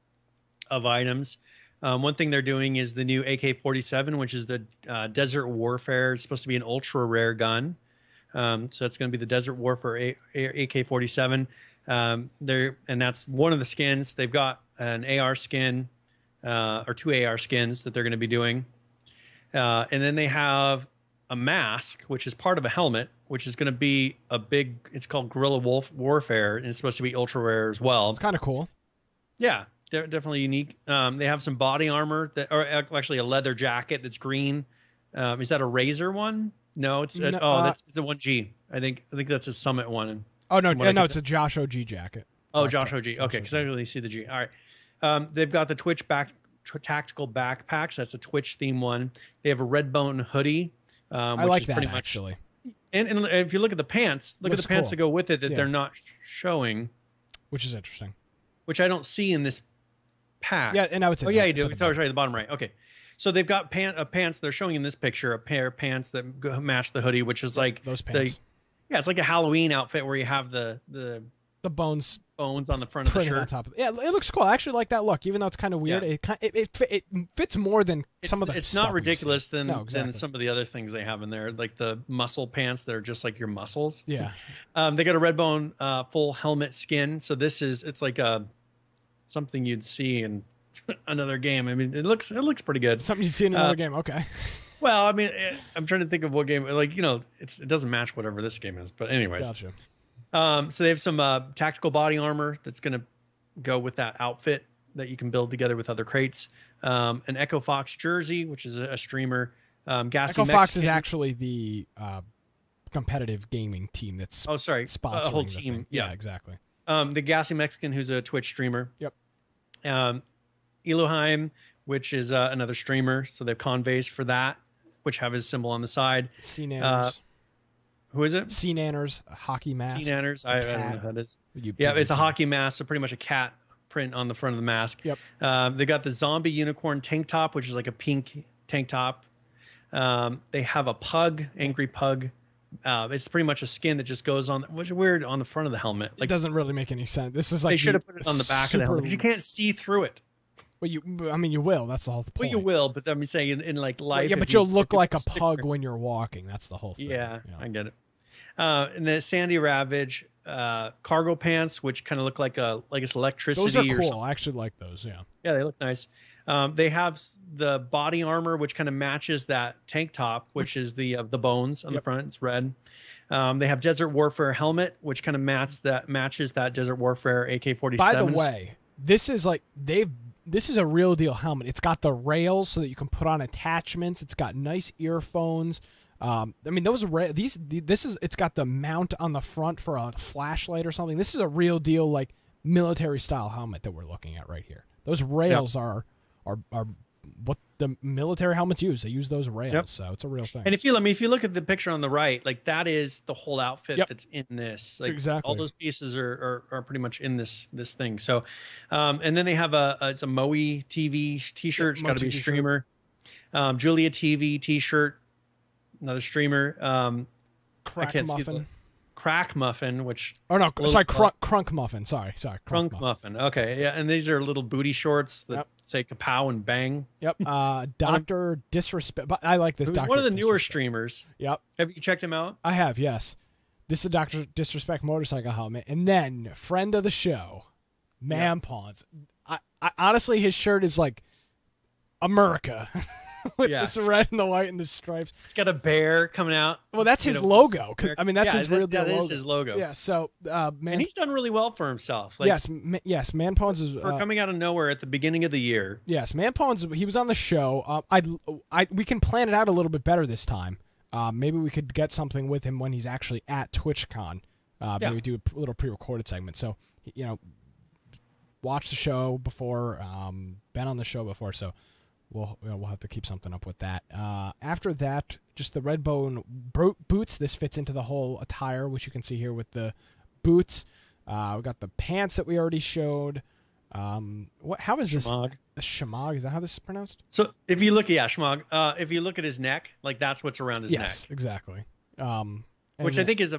of items. One thing they're doing is the new AK-47, which is the Desert Warfare. It's supposed to be an ultra rare gun. So that's going to be the Desert Warfare AK-47. And that's one of the skins. They've got an AR skin or 2 AR skins that they're going to be doing. And then they have a mask, which is part of a helmet, which is going to be it's called Guerrilla Warfare, and it's supposed to be ultra rare as well. It's kind of cool. Yeah, they're definitely unique. They have some body armor or actually a leather jacket that's green. Is that a Razor one? No, it's it's a 1G. I think that's a Summit one. Oh no, it's a Josh OG jacket. Oh, Josh OG. Okay, because I didn't really see the G. All right. They've got the Twitch tactical backpacks. That's a Twitch theme one. They have a Redbone hoodie. I like that pretty much, actually. And if you look at the pants, pants cool. that go with it that they're not showing, which is interesting. Which I don't see in this pack. Yeah, and I would say. Oh yeah, you do. It's right at the bottom right. Okay, so they've got pants. They're showing in this picture a pair of pants that match the hoodie, which is like those pants. It's like a Halloween outfit where you have the bones on the front of the shirt. On top of it. Yeah, it looks cool. I actually like that look, even though it's kind of weird. Yeah. It fits more than some of the. It's not ridiculous than some of the other things they have in there, like the muscle pants that are just like your muscles. Yeah. They got a Redbone full helmet skin. So it's like something you'd see in another game. I mean, it looks pretty good. Something you'd see in another game. Okay. Well, I mean, I'm trying to think of what game. Like, it doesn't match whatever this game is. But anyways. Gotcha. So they have some tactical body armor that's going to go with that outfit that you can build together with other crates. An Echo Fox jersey, which is a streamer. Gassy Echo Fox is actually the competitive gaming team that's sponsoring a whole team. Yeah, exactly. The Gassy Mexican, who's a Twitch streamer. Yep. Elohim, which is another streamer. So they have Conveys for that, which have his symbol on the side. C-Nanners. Who is it? C-Nanners, a hockey mask. C-Nanners, I don't know who that is. Yeah, it's a hockey mask, so pretty much a cat print on the front of the mask. Yep. They got the Zombie Unicorn tank top, which is like a pink tank top. They have a pug, angry pug. It's pretty much a skin that just goes on, which is weird, on the front of the helmet. Like, it doesn't really make any sense. This is like they should have put it on the back of the helmet because you can't see through it. Well, you will. That's the whole point. Well, you will, but I'm saying in like life. Well, yeah, but you'll look like a pug when you're walking. That's the whole thing. Yeah, I get it. And the Sandy Ravage cargo pants, which kind of look like it's electricity. Those are cool. Or something. I actually like those. Yeah. Yeah, they look nice. They have the body armor, which kind of matches that tank top, which is the bones on the front. It's red. They have Desert Warfare helmet, which kind of matches that Desert Warfare AK-47. By the way, this is a real deal helmet. It's got the rails so that you can put on attachments. It's got nice earphones. I mean, it's got the mount on the front for a flashlight or something. This is a real deal, like military style helmet that we're looking at right here. Those rails are what the military helmets use. They use those rails, so it's a real thing. And if you look at the picture on the right, like that is the whole outfit that's in this. Like, exactly. All those pieces are pretty much in this thing. So, and then they have it's a Moe TV T-shirt. It's got to be a streamer. Julia TV T-shirt. Another streamer. I can't see the crack muffin, which crunk muffin. Sorry, crunk muffin. Okay, yeah, and these are little booty shorts that say kapow and bang. Yep. Dr. Disrespect. But I like this. Who's one of the newer streamers. Yep. Have you checked him out? I have. Yes. This is Dr. Disrespect motorcycle helmet, and then friend of the show, Man Pawns. I honestly, his shirt is like America. With this red and the white and the stripes. It's got a bear coming out. Well, that's his logo. I mean, that's his real logo. That is his logo. Yeah, so, and he's done really well for himself. Like, yes, Man Pawns is... for coming out of nowhere at the beginning of the year. Yes, Man Pawns, he was on the show. We can plan it out a little bit better this time. Maybe we could get something with him when he's actually at TwitchCon. Maybe do a little pre-recorded segment. So, watch the show before, been on the show before, so... We'll have to keep something up with that. After that, just the red bone boots. This fits into the whole attire, which you can see here with the boots. We got the pants that we already showed. How is Shemagh. this? Shemagh, is that how this is pronounced? So if you look, Shemagh. If you look at his neck, like that's what's around his neck. Yes, exactly. Which I think is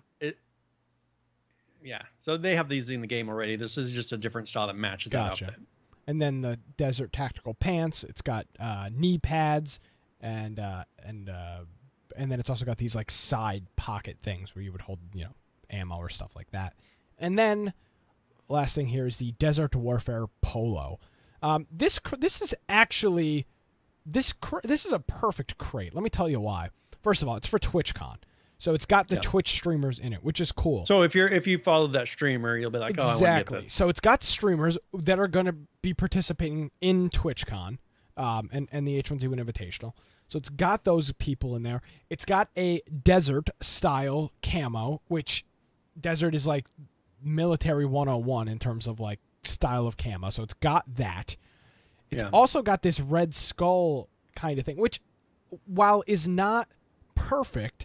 yeah. So they have these in the game already. This is just a different style that matches that outfit. And then the desert tactical pants. It's got knee pads, and then it's also got these like side pocket things where you would hold ammo or stuff like that. And then last thing here is the Desert Warfare polo. This is actually this is a perfect crate. Let me tell you why. First of all, it's for TwitchCon. So it's got the Twitch streamers in it, which is cool. So if you follow that streamer, you'll be like, oh, I want to get this. So it's got streamers that are going to be participating in TwitchCon and the H1Z1 Invitational. So it's got those people in there. It's got a desert style camo, which desert is like military 101 in terms of like style of camo. So it's got that. It's also got this red skull kind of thing, which while is not perfect,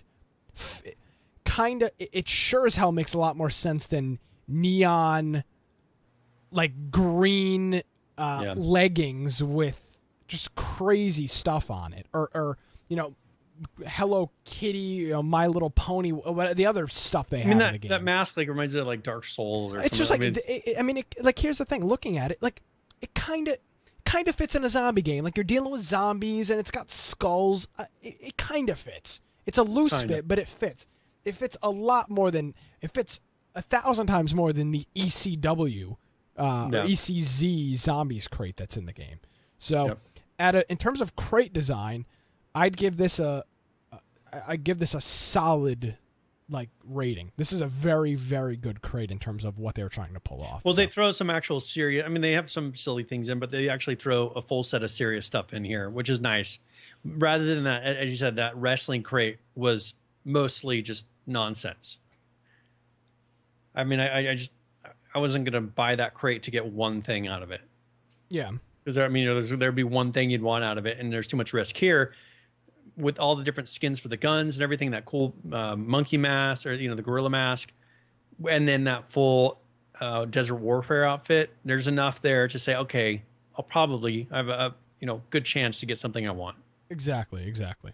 it sure as hell makes a lot more sense than neon like green leggings with just crazy stuff on it or Hello Kitty, My Little Pony, the other stuff they have in the game. That mask like reminds me of like Dark Souls or it's something. Just like like here's the thing, looking at it, like it kind of fits in a zombie game. Like you're dealing with zombies and it's got skulls. It kind of fits. It's a loose fit, but it fits. It fits a lot more than... It fits 1,000 times more than the ECW or ECZ zombies crate that's in the game. So, in terms of crate design, I'd give this a solid like rating. This is a very, very good crate in terms of what they're trying to pull off. Well, they throw some actual serious... I mean, they have some silly things in, but they actually throw a full set of serious stuff in here, which is nice. Rather than that, as you said, that wrestling crate was mostly just nonsense. I mean, I wasn't going to buy that crate to get one thing out of it. Yeah. Because, there'd be one thing you'd want out of it, and there's too much risk. Here, with all the different skins for the guns and everything, that cool monkey mask or, the gorilla mask, and then that full Desert Warfare outfit, there's enough there to say, okay, I'll probably have a good chance to get something I want. Exactly.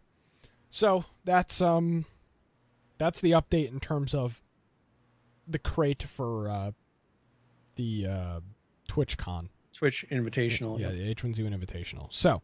So that's the update in terms of the crate for the TwitchCon. Twitch Invitational. Yeah, the H1Z1 Invitational. So,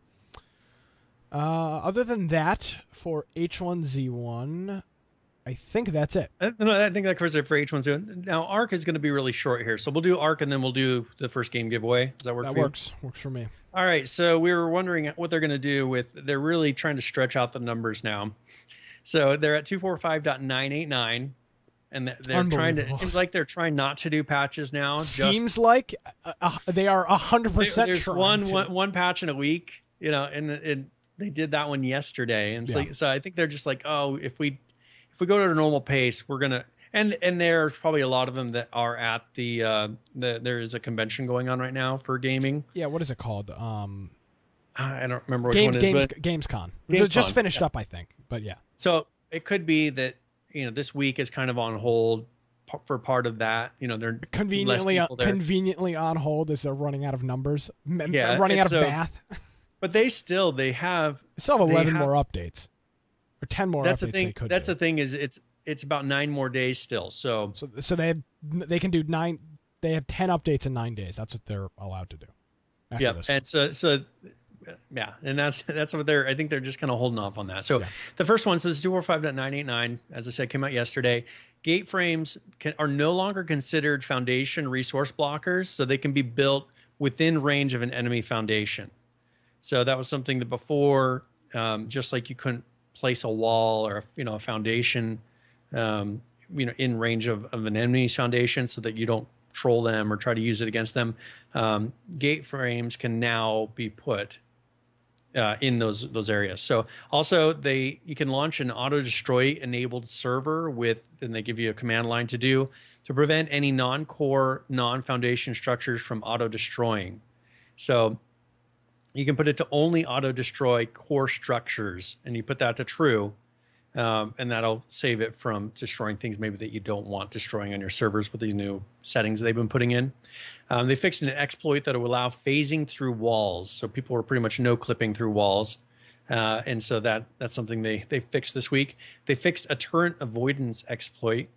other than that, for H1Z1, I think that's it. No, I think that covers it for H1Z1. Now, ARC is going to be really short here, so we'll do ARC and then we'll do the first game giveaway. Does that work for you? That works. Works for me. All right, so we were wondering what they're going to do with... They're really trying to stretch out the numbers now. So they're at 245.989, and they're trying to... It seems like they're trying not to do patches now. Seems like they are 100% There's one patch in a week, and they did that one yesterday. And so I think they're just like, oh, if we go at a normal pace, we're going to... And there's probably a lot of them that are at there is a convention going on right now for gaming. Yeah, what is it called? I don't remember which one it is. Gamescom. Just finished up, I think. But yeah. So it could be that this week is kind of on hold for part of that. They're conveniently on hold as they're running out of numbers. Running out of math. But they still have 11 more updates or 10 more. That's updates the thing. That's the thing is it's about 9 more days still. So they can do 9. They have 10 updates in 9 days. That's what they're allowed to do. Yeah, and so yeah, and that's what I think they're just kind of holding off on that. So the first one, so this is 245.989, as I said, came out yesterday. Gate frames are no longer considered foundation resource blockers, so they can be built within range of an enemy foundation. So that was something that before, just like you couldn't place a wall or a foundation, in range of an enemy's foundation, so that you don't troll them or try to use it against them. Gate frames can now be put in those areas. So also you can launch an auto destroy enabled server and they give you a command line to prevent any non-core, non-foundation structures from auto destroying. So you can put it to only auto destroy core structures, and you put that to true, and that'll save it from destroying things maybe that you don't want destroying on your servers with these new settings they've been putting in. They fixed an exploit that will allow phasing through walls. So people were pretty much no clipping through walls. And so that's something they fixed this week. They fixed a turret avoidance exploit.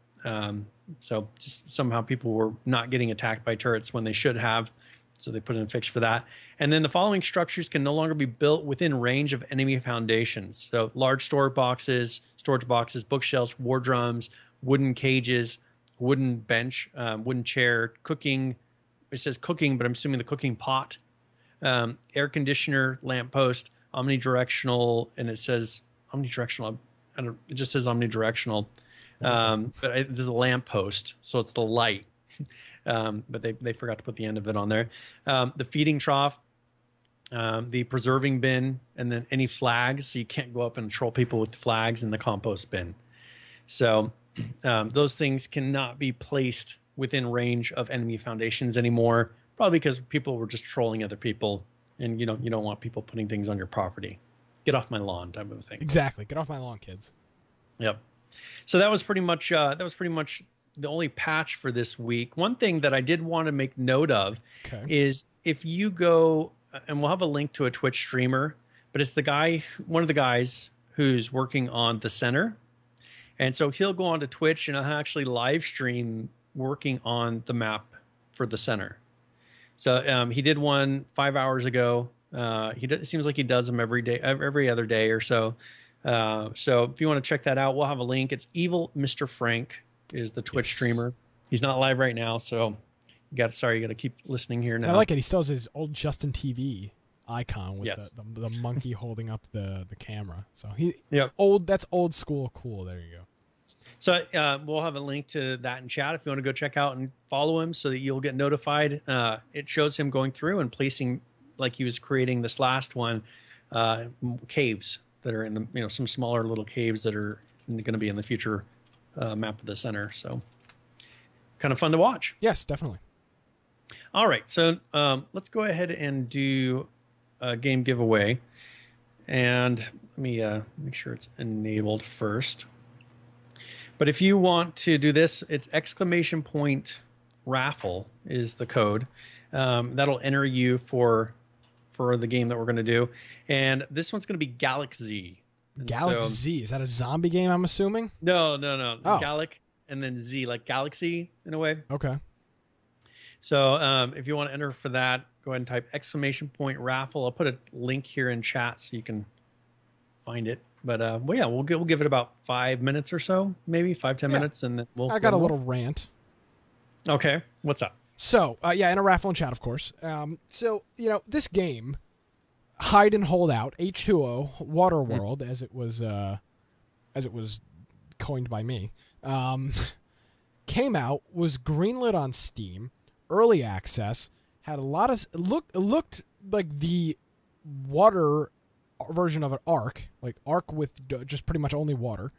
So just somehow people were not getting attacked by turrets when they should have. So they put in a fix for that. And then the following structures can no longer be built within range of enemy foundations. So large storage boxes, bookshelves, war drums, wooden cages, wooden bench, wooden chair, cooking. It says cooking, but I'm assuming the cooking pot, air conditioner, lamppost, omnidirectional, and it says omnidirectional. It just says omnidirectional, but this is a lamppost, so it's the light. But they forgot to put the end of it on there. The feeding trough, the preserving bin, and then any flags, so you can't go up and troll people with flags in the compost bin. So those things cannot be placed within range of enemy foundations anymore, probably because people were just trolling other people, and you don't want people putting things on your property. Get off my lawn type of thing. Exactly. Get off my lawn, kids. Yep. So that was pretty much the only patch for this week. One thing that I did want to make note of is if you go, and we'll have a link to a Twitch streamer, but it's one of the guys who's working on the center. And so he'll go onto Twitch and he'll actually live stream working on the map for the center. So he did one 5 hours ago. It seems like he does them every other day or so. So if you want to check that out, we'll have a link. It's Evil Mr. Frank is the Twitch streamer. He's not live right now, so you got to keep listening here now. I like it. He still has his old Justin TV icon with the monkey holding up the camera. So that's old school cool. There you go. So we'll have a link to that in chat if you want to go check out and follow him so that you'll get notified. It shows him going through and placing, like he was creating this last one, caves that are in the, some smaller little caves that are going to be in the future map of the center. So kind of fun to watch. Yes, definitely. All right. So let's go ahead and do a game giveaway. And let me make sure it's enabled first. But if you want to do this, it's !raffle is the code. That'll enter you for the game that we're going to do. And this one's going to be Galaxy. Galaxy. Is that a zombie game, I'm assuming? No. Oh. Galac and then Z, like galaxy in a way. Okay. So if you want to enter for that, go ahead and type !raffle. I'll put a link here in chat so you can find it. But we'll give it about 5 minutes or so, maybe 5-10 minutes, and then I got a little rant. Okay, what's up? So in a raffle and chat, of course. This game, Hide and Hold Out, H2O Water World, as it was coined by me, came out, was greenlit on Steam, early access, had a lot of looked like the water version of an Ark, like Ark with just pretty much only water.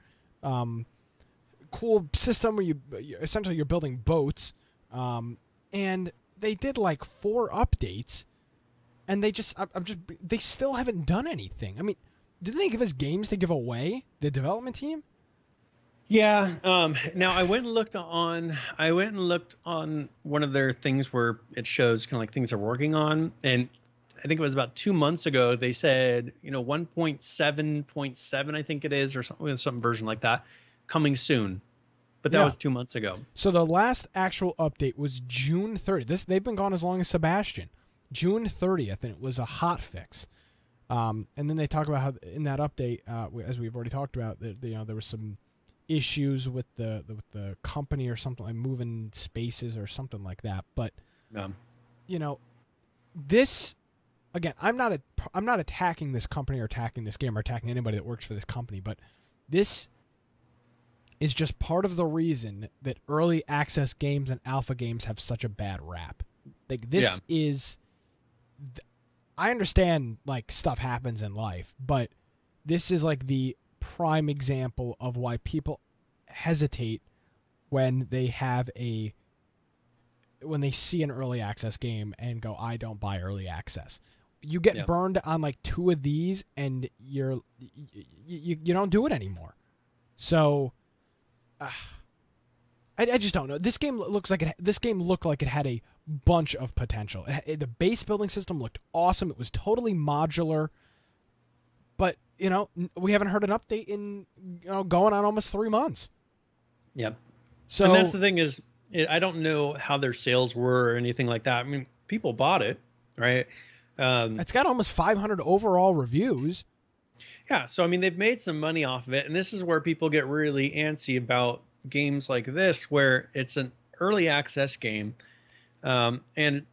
Cool system where you essentially you're building boats, and they did like 4 updates, and they still haven't done anything. I mean, didn't they give us games to give away, the development team? Yeah. Now I went and looked on one of their things where it shows kind of like things they're working on, and I think it was about 2 months ago, they said, 1.7.7, I think it is, or some version like that, coming soon. But that was 2 months ago. So the last actual update was June 30th. They've been gone as long as Sebastian. June 30th, and it was a hot fix. And then they talk about how in that update, as we've already talked about, there was some issues with the company or something, like moving spaces or something like that. But this, again, I'm not attacking this company or attacking this game or attacking anybody that works for this company, but this is just part of the reason that early access games and alpha games have such a bad rap. Like, this is... I understand, like, stuff happens in life, but this is, like, the prime example of why people hesitate when they see an early access game and go, I don't buy early access. You get burned on, like, 2 of these, and you don't do it anymore. So... I just don't know. This game looked like it had a bunch of potential. The base building system looked awesome. It was totally modular. But, we haven't heard an update in going on almost 3 months. Yep. So, and that's the thing is, I don't know how their sales were or anything like that. I mean, people bought it, right? It's got almost 500 overall reviews. Yeah, so I mean, they've made some money off of it, and this is where people get really antsy about games like this, where it's an early access game, and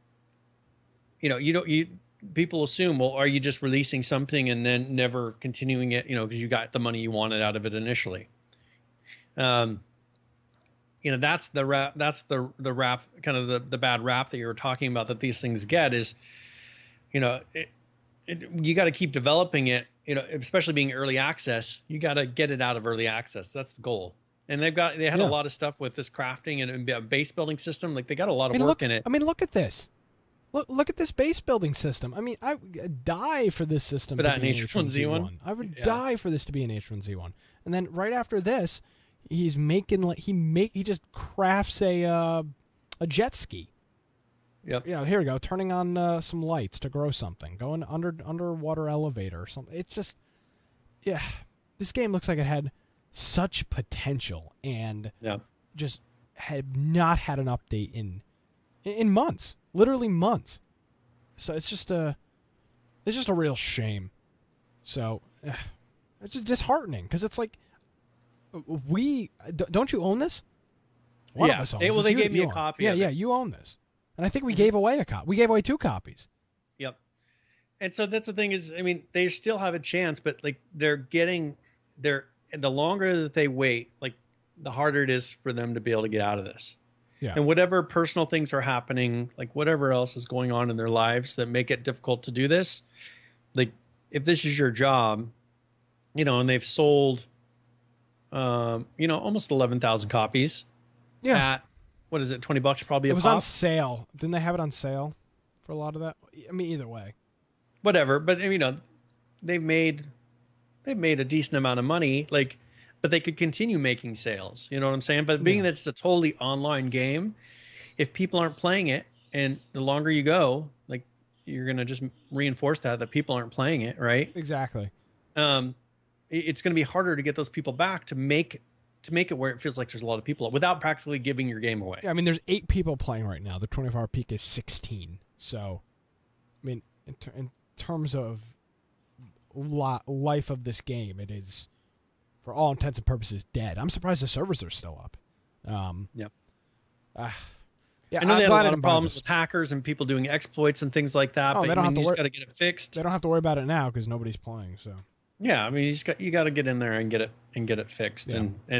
people assume, well, are you just releasing something and then never continuing it, because you got the money you wanted out of it initially? That's the rap. That's the rap, kind of the bad rap that you were talking about that these things get is, you got to keep developing it. Especially being early access, you got to get it out of early access. That's the goal. And they had a lot of stuff with this crafting and a base building system. Like, they got a lot of work in it. I mean, look at this. Look at this base building system. I mean, I would die for this system for to that be an H1Z1. I would die for this to be an H1Z1. And then right after this, he just crafts a jet ski. Yep. Here we go. Turning on some lights to grow something. Going underwater elevator or something. It's just, this game looks like it had such potential and just had not had an update in months, literally months. So it's just a real shame. So it's just disheartening because it's like, don't you own this? One of us owns this. They gave me a copy. Yeah, you own this. And I think we gave away a copy. We gave away 2 copies. Yep. And so that's the thing is, I mean, they still have a chance, but like the longer that they wait, like the harder it is for them to be able to get out of this. Yeah. And whatever personal things are happening, like whatever else is going on in their lives that make it difficult to do this, like if this is your job, and they've sold, almost 11,000 copies. Yeah. At, what is it, $20 probably a pop? It was on sale. Didn't they have it on sale for a lot of that? I mean, either way. Whatever, but they've made a decent amount of money, like, but they could continue making sales. You know what I'm saying? But being that it's a totally online game, if people aren't playing it, and the longer you go, like, you're gonna just reinforce that people aren't playing it, right? Exactly. It's gonna be harder to get those people back to make it where it feels like there's a lot of people without practically giving your game away. Yeah, I mean, there's 8 people playing right now. The 24-hour peak is 16. So, I mean, in terms of life of this game, it is, for all intents and purposes, dead. I'm surprised the servers are still up. Yep. Yeah, I know they had a lot of problems with hackers and people doing exploits and things like that. Oh, but they don't have to you just got to get it fixed. They don't have to worry about it now because nobody's playing. So. Yeah, I mean, you got to get in there and get it fixed,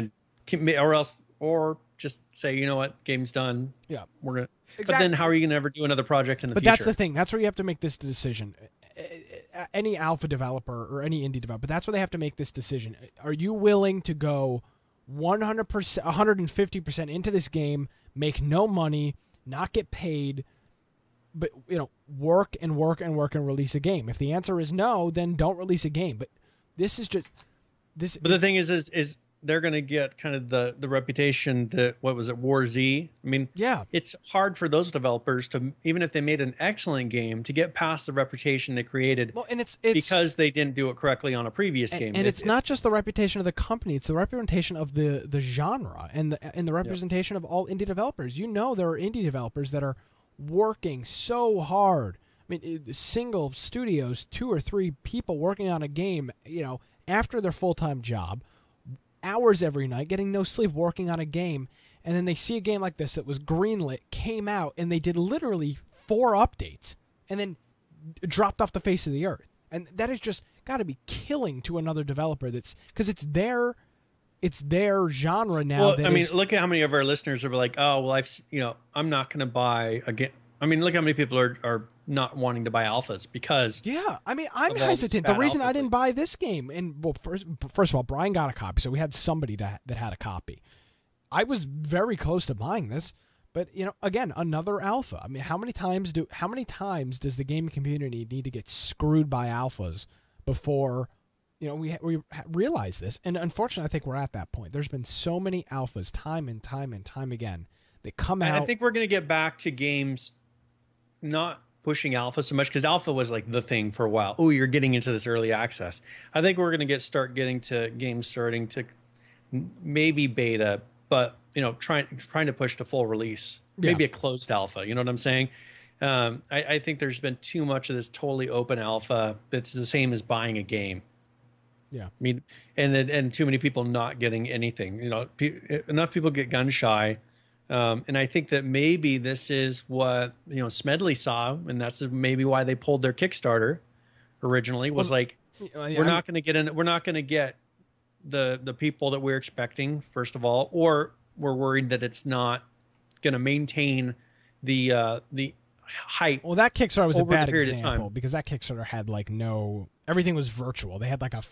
or just say, you know what, game's done. Yeah, we're gonna. Exactly. But then, how are you gonna ever do another project in the future? But that's the thing. That's where you have to make this decision. Any alpha developer or any indie developer, that's where they have to make this decision. Are you willing to go 100%, 150% into this game, make no money, not get paid, but work and release a game? If the answer is no, then don't release a game. But this is just this. But the thing is they're going to get kind of the reputation that, what was it, War Z? I mean, Yeah. it's hard for those developers to, even if they made an excellent game, to get past the reputation they created. Well, and it's because they didn't do it correctly on a previous game. And it's not just the reputation of the company; it's the reputation of the genre and the representation of all indie developers. You know, there are indie developers that are working so hard. I mean, single studios, 2 or 3 people working on a game, you know, after their full-time job, hours every night, getting no sleep, working on a game, and then they see a game like this that was greenlit, came out, and they did literally 4 updates, and then dropped off the face of the earth. And that is just got to be killing to another developer. That's because it's their genre now. Well, I mean, look at how many of our listeners are like, oh, well, I'm not going to buy a game. I mean, look how many people are not wanting to buy alphas because. Yeah, I mean, I'm hesitant. The reason I didn't buy this game, and well, first of all, Brian got a copy, so we had somebody that had a copy. I was very close to buying this, but you know, again, another alpha. I mean, how many times does the gaming community need to get screwed by alphas before, you know, we realize this? And unfortunately, I think we're at that point. There's been so many alphas, time and time again, that come out. I think we're going to get back to games not pushing alpha so much, because alpha was like the thing for a while. Oh, you're getting into this early access. I think we're going to start getting to games starting to maybe beta, but you know, trying to push to full release, maybe a closed alpha. You know what I'm saying? I think there's been too much of this totally open alpha. It's the same as buying a game. Yeah, I mean, and too many people not getting anything. You know, enough people get gun shy. And I think that maybe this is what, you know, Smedley saw, and that's maybe why they pulled their Kickstarter originally, was we're not going to get the people that we're expecting, first of all, or we're worried that it's not going to maintain the hype. Well, that Kickstarter was a bad example because that Kickstarter had everything was virtual. They had like a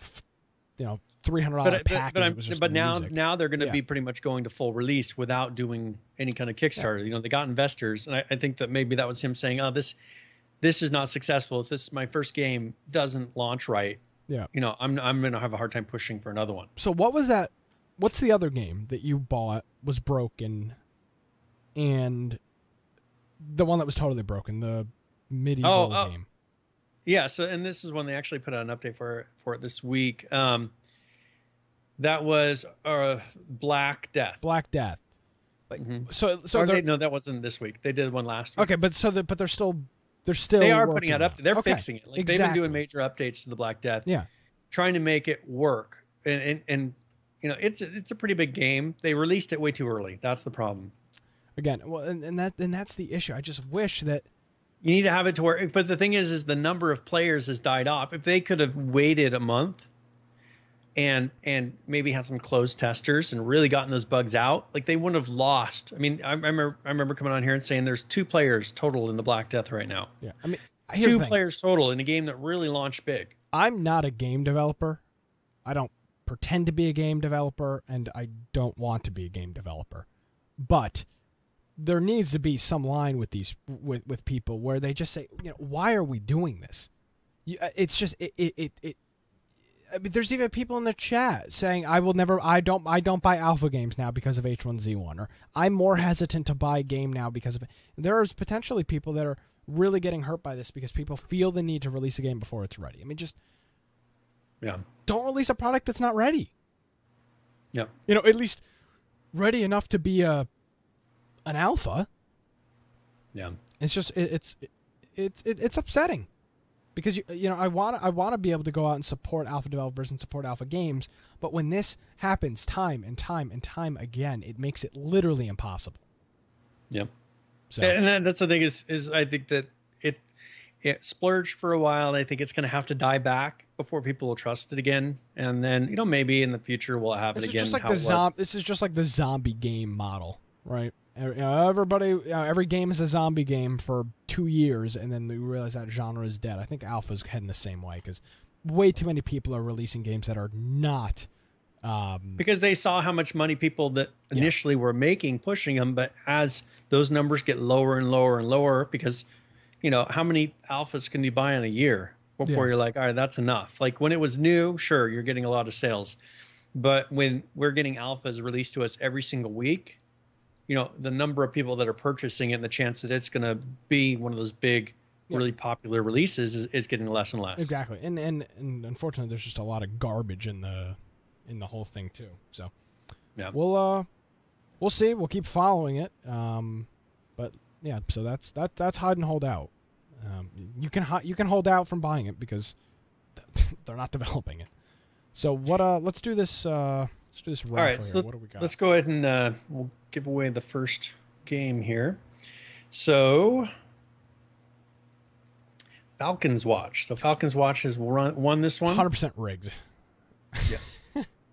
$300 package. But now they're going to be pretty much going to full release without doing any kind of Kickstarter. You know, they got investors, and I think that maybe that was him saying, "Oh, this is not successful. If my first game doesn't launch right, you know, I'm going to have a hard time pushing for another one." So what was that? What's the other game that you bought was broken, and the one that was totally broken, the medieval game? Yeah, so, and this is one they actually put out an update for it this week. That was Black Death. Black Death. No, that wasn't this week. They did one last week. Okay, but they're still they are putting it up. They're fixing it. Exactly. They've been doing major updates to the Black Death. Yeah, trying to make it work. And you know, it's a pretty big game. They released it way too early. That's the problem. Again, well, and that's the issue. I just wish that. You need to have it to work, but the thing is the number of players has died off. If they could have waited a month and maybe had some closed testers and really gotten those bugs out, like they wouldn't have lost. I mean, I remember coming on here and saying there's 2 players total in the Black Death right now. Yeah, I mean, 2 players total in a game that really launched big. I'm not a game developer. I don't pretend to be a game developer, and I don't want to be a game developer, but there needs to be some line with these with people where they just say, you know, why are we doing this? It's just I mean, there's even people in the chat saying I don't buy alpha games now because of H1Z1, or I'm more hesitant to buy a game now because of it. There's potentially people that are really getting hurt by this because people feel the need to release a game before it's ready. I mean, just don't release a product that's not ready. Yeah, you know, at least ready enough to be an alpha. Yeah, it's just it's upsetting because you know I want to be able to go out and support alpha developers and support alpha games, but when this happens time and time again, it makes it literally impossible. Yep. So, and that's the thing is I think that it splurged for a while. I think it's going to have to die back before people will trust it again. And then, you know, maybe in the future we'll have it again. This is just like the zombie game model, right? You know, every game is a zombie game for 2 years, and then they realize that genre is dead. I think Alpha's heading the same way because way too many people are releasing games that are not. Because they saw how much money people that initially were making pushing them, but as those numbers get lower and lower and lower, because you know, how many alphas can you buy in a year before you're like, all right, that's enough. Like when it was new, sure, you're getting a lot of sales. But when we're getting alphas released to us every single week, the number of people that are purchasing it and the chance that it's going to be one of those big, really popular releases is getting less and less. Exactly. And unfortunately, there's just a lot of garbage in the whole thing too. So yeah, we'll see. We'll keep following it. But yeah, so that's hide and hold out. You can hold out from buying it because they're not developing it. So what? Let's do this. Let's do this. All right. So what do we got? Let's go ahead and we'll give away the first game here. So Falcons Watch. So Falcons Watch has won this one. 100% rigged. Yes.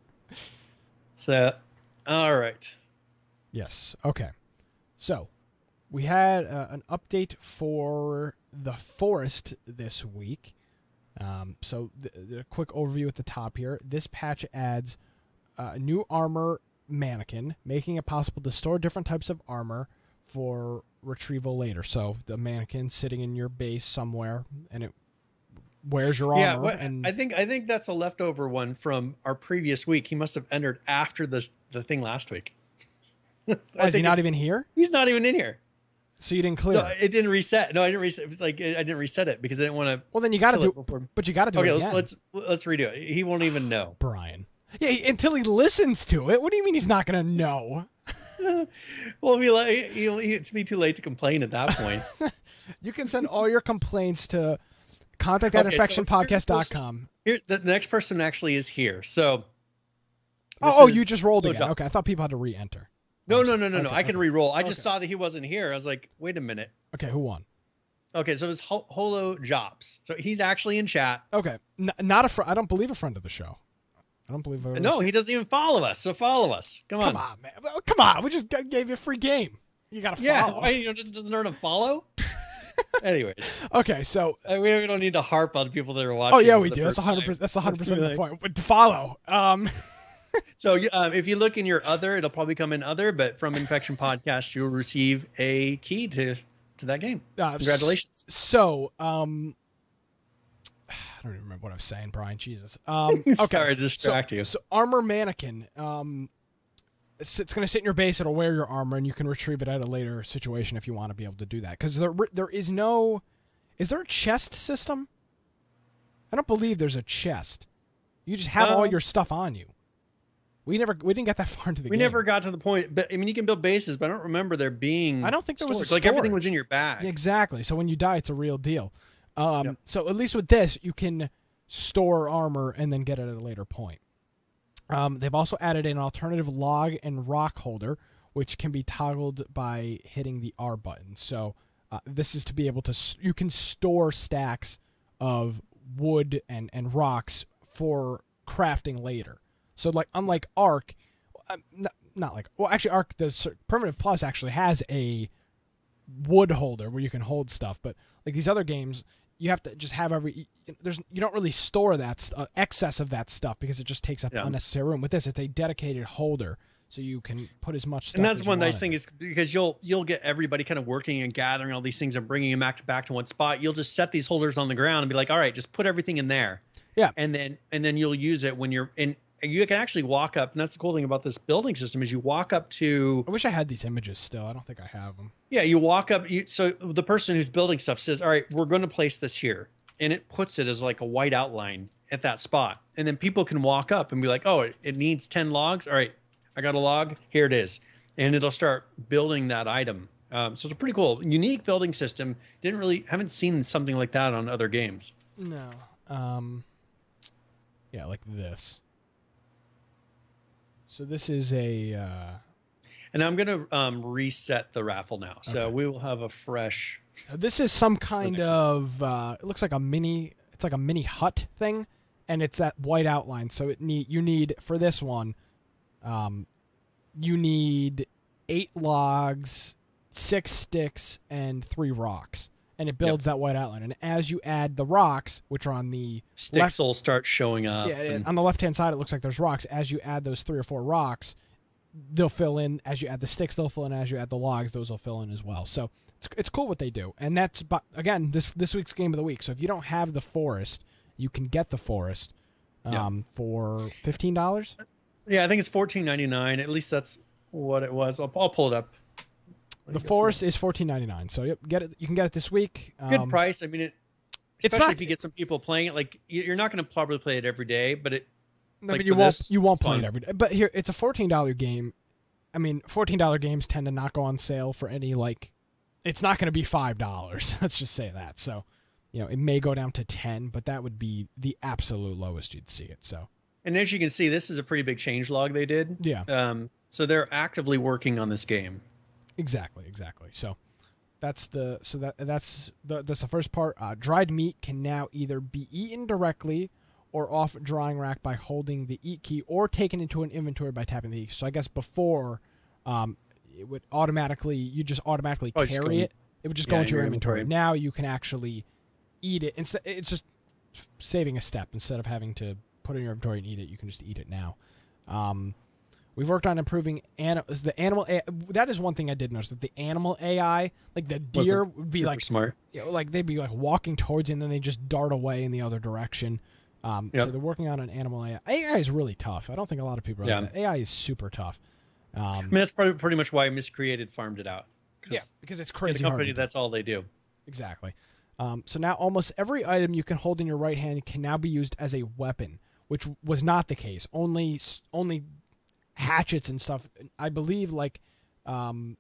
So, all right. Yes. Okay. So we had an update for the Forest this week. So the quick overview at the top here. This patch adds a new armor mannequin, making it possible to store different types of armor for retrieval later. So the mannequin sitting in your base somewhere, and it wears your armor. Yeah, and I think that's a leftover one from our previous week. He must have entered after the thing last week. Is he not even here? He's not even in here. So you didn't clear it? Didn't reset. No, I didn't reset. It was like I didn't reset it because I didn't want to. Well, then you got to do it. But you got to do it again. Okay, let's redo it. He won't even know. Brian. Yeah, until he listens to it. What do you mean he's not going to know? Well, it's be too late to complain at that point. You can send all your complaints to contact@infectionpodcast.com. Here, the next person actually is here. So. You just rolled again. Okay, I thought people had to re-enter. No. I can re-roll. I just saw that he wasn't here. I was like, wait a minute. Okay, who won? Okay, so it was Holo Jobs. So he's actually in chat. Okay, not a friend. I don't believe a friend of the show. I don't believe. No, he doesn't even follow us. So follow us. Come on, man. Come on. We just gave you a free game. You got to follow. Yeah, doesn't earn a follow. Anyways. Okay, so we don't need to harp on people that are watching. Oh yeah, we do. That's 100%. That's 100% the point. But to follow. So if you look in your other, it'll probably come in other, but from Infection Podcast, you'll receive a key to that game. Congratulations. So, I don't even remember what I was saying, Brian. Jesus. Okay. Sorry to distract you. So armor mannequin. It's going to sit in your base. It'll wear your armor, and you can retrieve it at a later situation if you want to be able to do that. Because there is no. Is there a chest system? I don't believe there's a chest. You just have all your stuff on you. We didn't get that far into the game. We never got to the point, but I mean, you can build bases, but I don't remember there being. I don't think there was a storage. Like everything was in your bag. Exactly. So when you die, it's a real deal. So at least with this, you can store armor and then get it at a later point. They've also added an alternative log and rock holder, which can be toggled by hitting the R button. So this is to be able to. You can store stacks of wood and rocks for crafting later. So, like, unlike Ark, actually, Ark, the Primitive Plus actually has a wood holder where you can hold stuff. But, like, these other games, you have to just have you don't really store that excess of that stuff because it just takes up unnecessary room. With this, it's a dedicated holder, so you can put as much stuff. And that's one nice thing is because you'll get everybody kind of working and gathering all these things and bringing them back to one spot. You'll just set these holders on the ground and be like, all right, just put everything in there. Yeah, and then you'll use it when you're in. You can actually walk up, and that's the cool thing about this building system is you walk up to. I wish I had these images still. I don't think I have them. Yeah, you walk up. So the person who's building stuff says, "All right, we're going to place this here," and it puts it as like a white outline at that spot, and then people can walk up and be like, "Oh, it needs 10 logs. All right, I got a log. Here it is," and it'll start building that item. So it's a pretty cool, unique building system. Haven't seen something like that on other games. No. Yeah, like this. So this is a... And I'm going to reset the raffle now. So we will have a fresh... This is some kind of... it looks like a mini... It's like a mini hut thing. And it's that white outline. So you need... For this one, you need 8 logs, 6 sticks, and 3 rocks. And it builds that white outline. And as you add the rocks, which are on the sticks will start showing up. Yeah, on the left-hand side, it looks like there's rocks. As you add those 3 or 4 rocks, they'll fill in. As you add the sticks, they'll fill in. As you add the logs, those will fill in as well. So it's cool what they do. And that's, again, this week's game of the week. So if you don't have the forest, you can get the forest for $15. Yeah, I think it's $14.99. At least that's what it was. I'll pull it up. The Forest is $14.99. So yep, get it. You can get it this week. Good price. I mean, especially if you get some people playing it. Like you're not going to probably play it every day, but you won't play it every day. But here, it's a $14 game. I mean, $14 games tend to not go on sale for any it's not going to be $5. Let's just say that. So, it may go down to 10, but that would be the absolute lowest you'd see it. So, and as you can see, this is a pretty big changelog they did. Yeah. So they're actively working on this game. Exactly. So, that's the first part. Dried meat can now either be eaten directly or off a drying rack by holding the eat key, or taken into an inventory by tapping the E. So I guess before, it would you just automatically carry it. It would just go into your inventory. Now you can actually eat it. It's just saving a step. Instead of having to put it in your inventory and eat it, you can just eat it now. We've worked on improving the animal. That is one thing I did notice, that the animal AI, like the deer, would be like smart. They'd be like walking towards you and then they just dart away in the other direction. So they're working on an animal AI. AI is really tough. I don't think a lot of people realize that. AI is super tough. I mean, that's pretty much why Miscreated farmed it out. Yeah, because it's crazy. As a company, that's all they do. Exactly. So now almost every item you can hold in your right hand can now be used as a weapon, which was not the case. Only hatchets and stuff, I believe, like a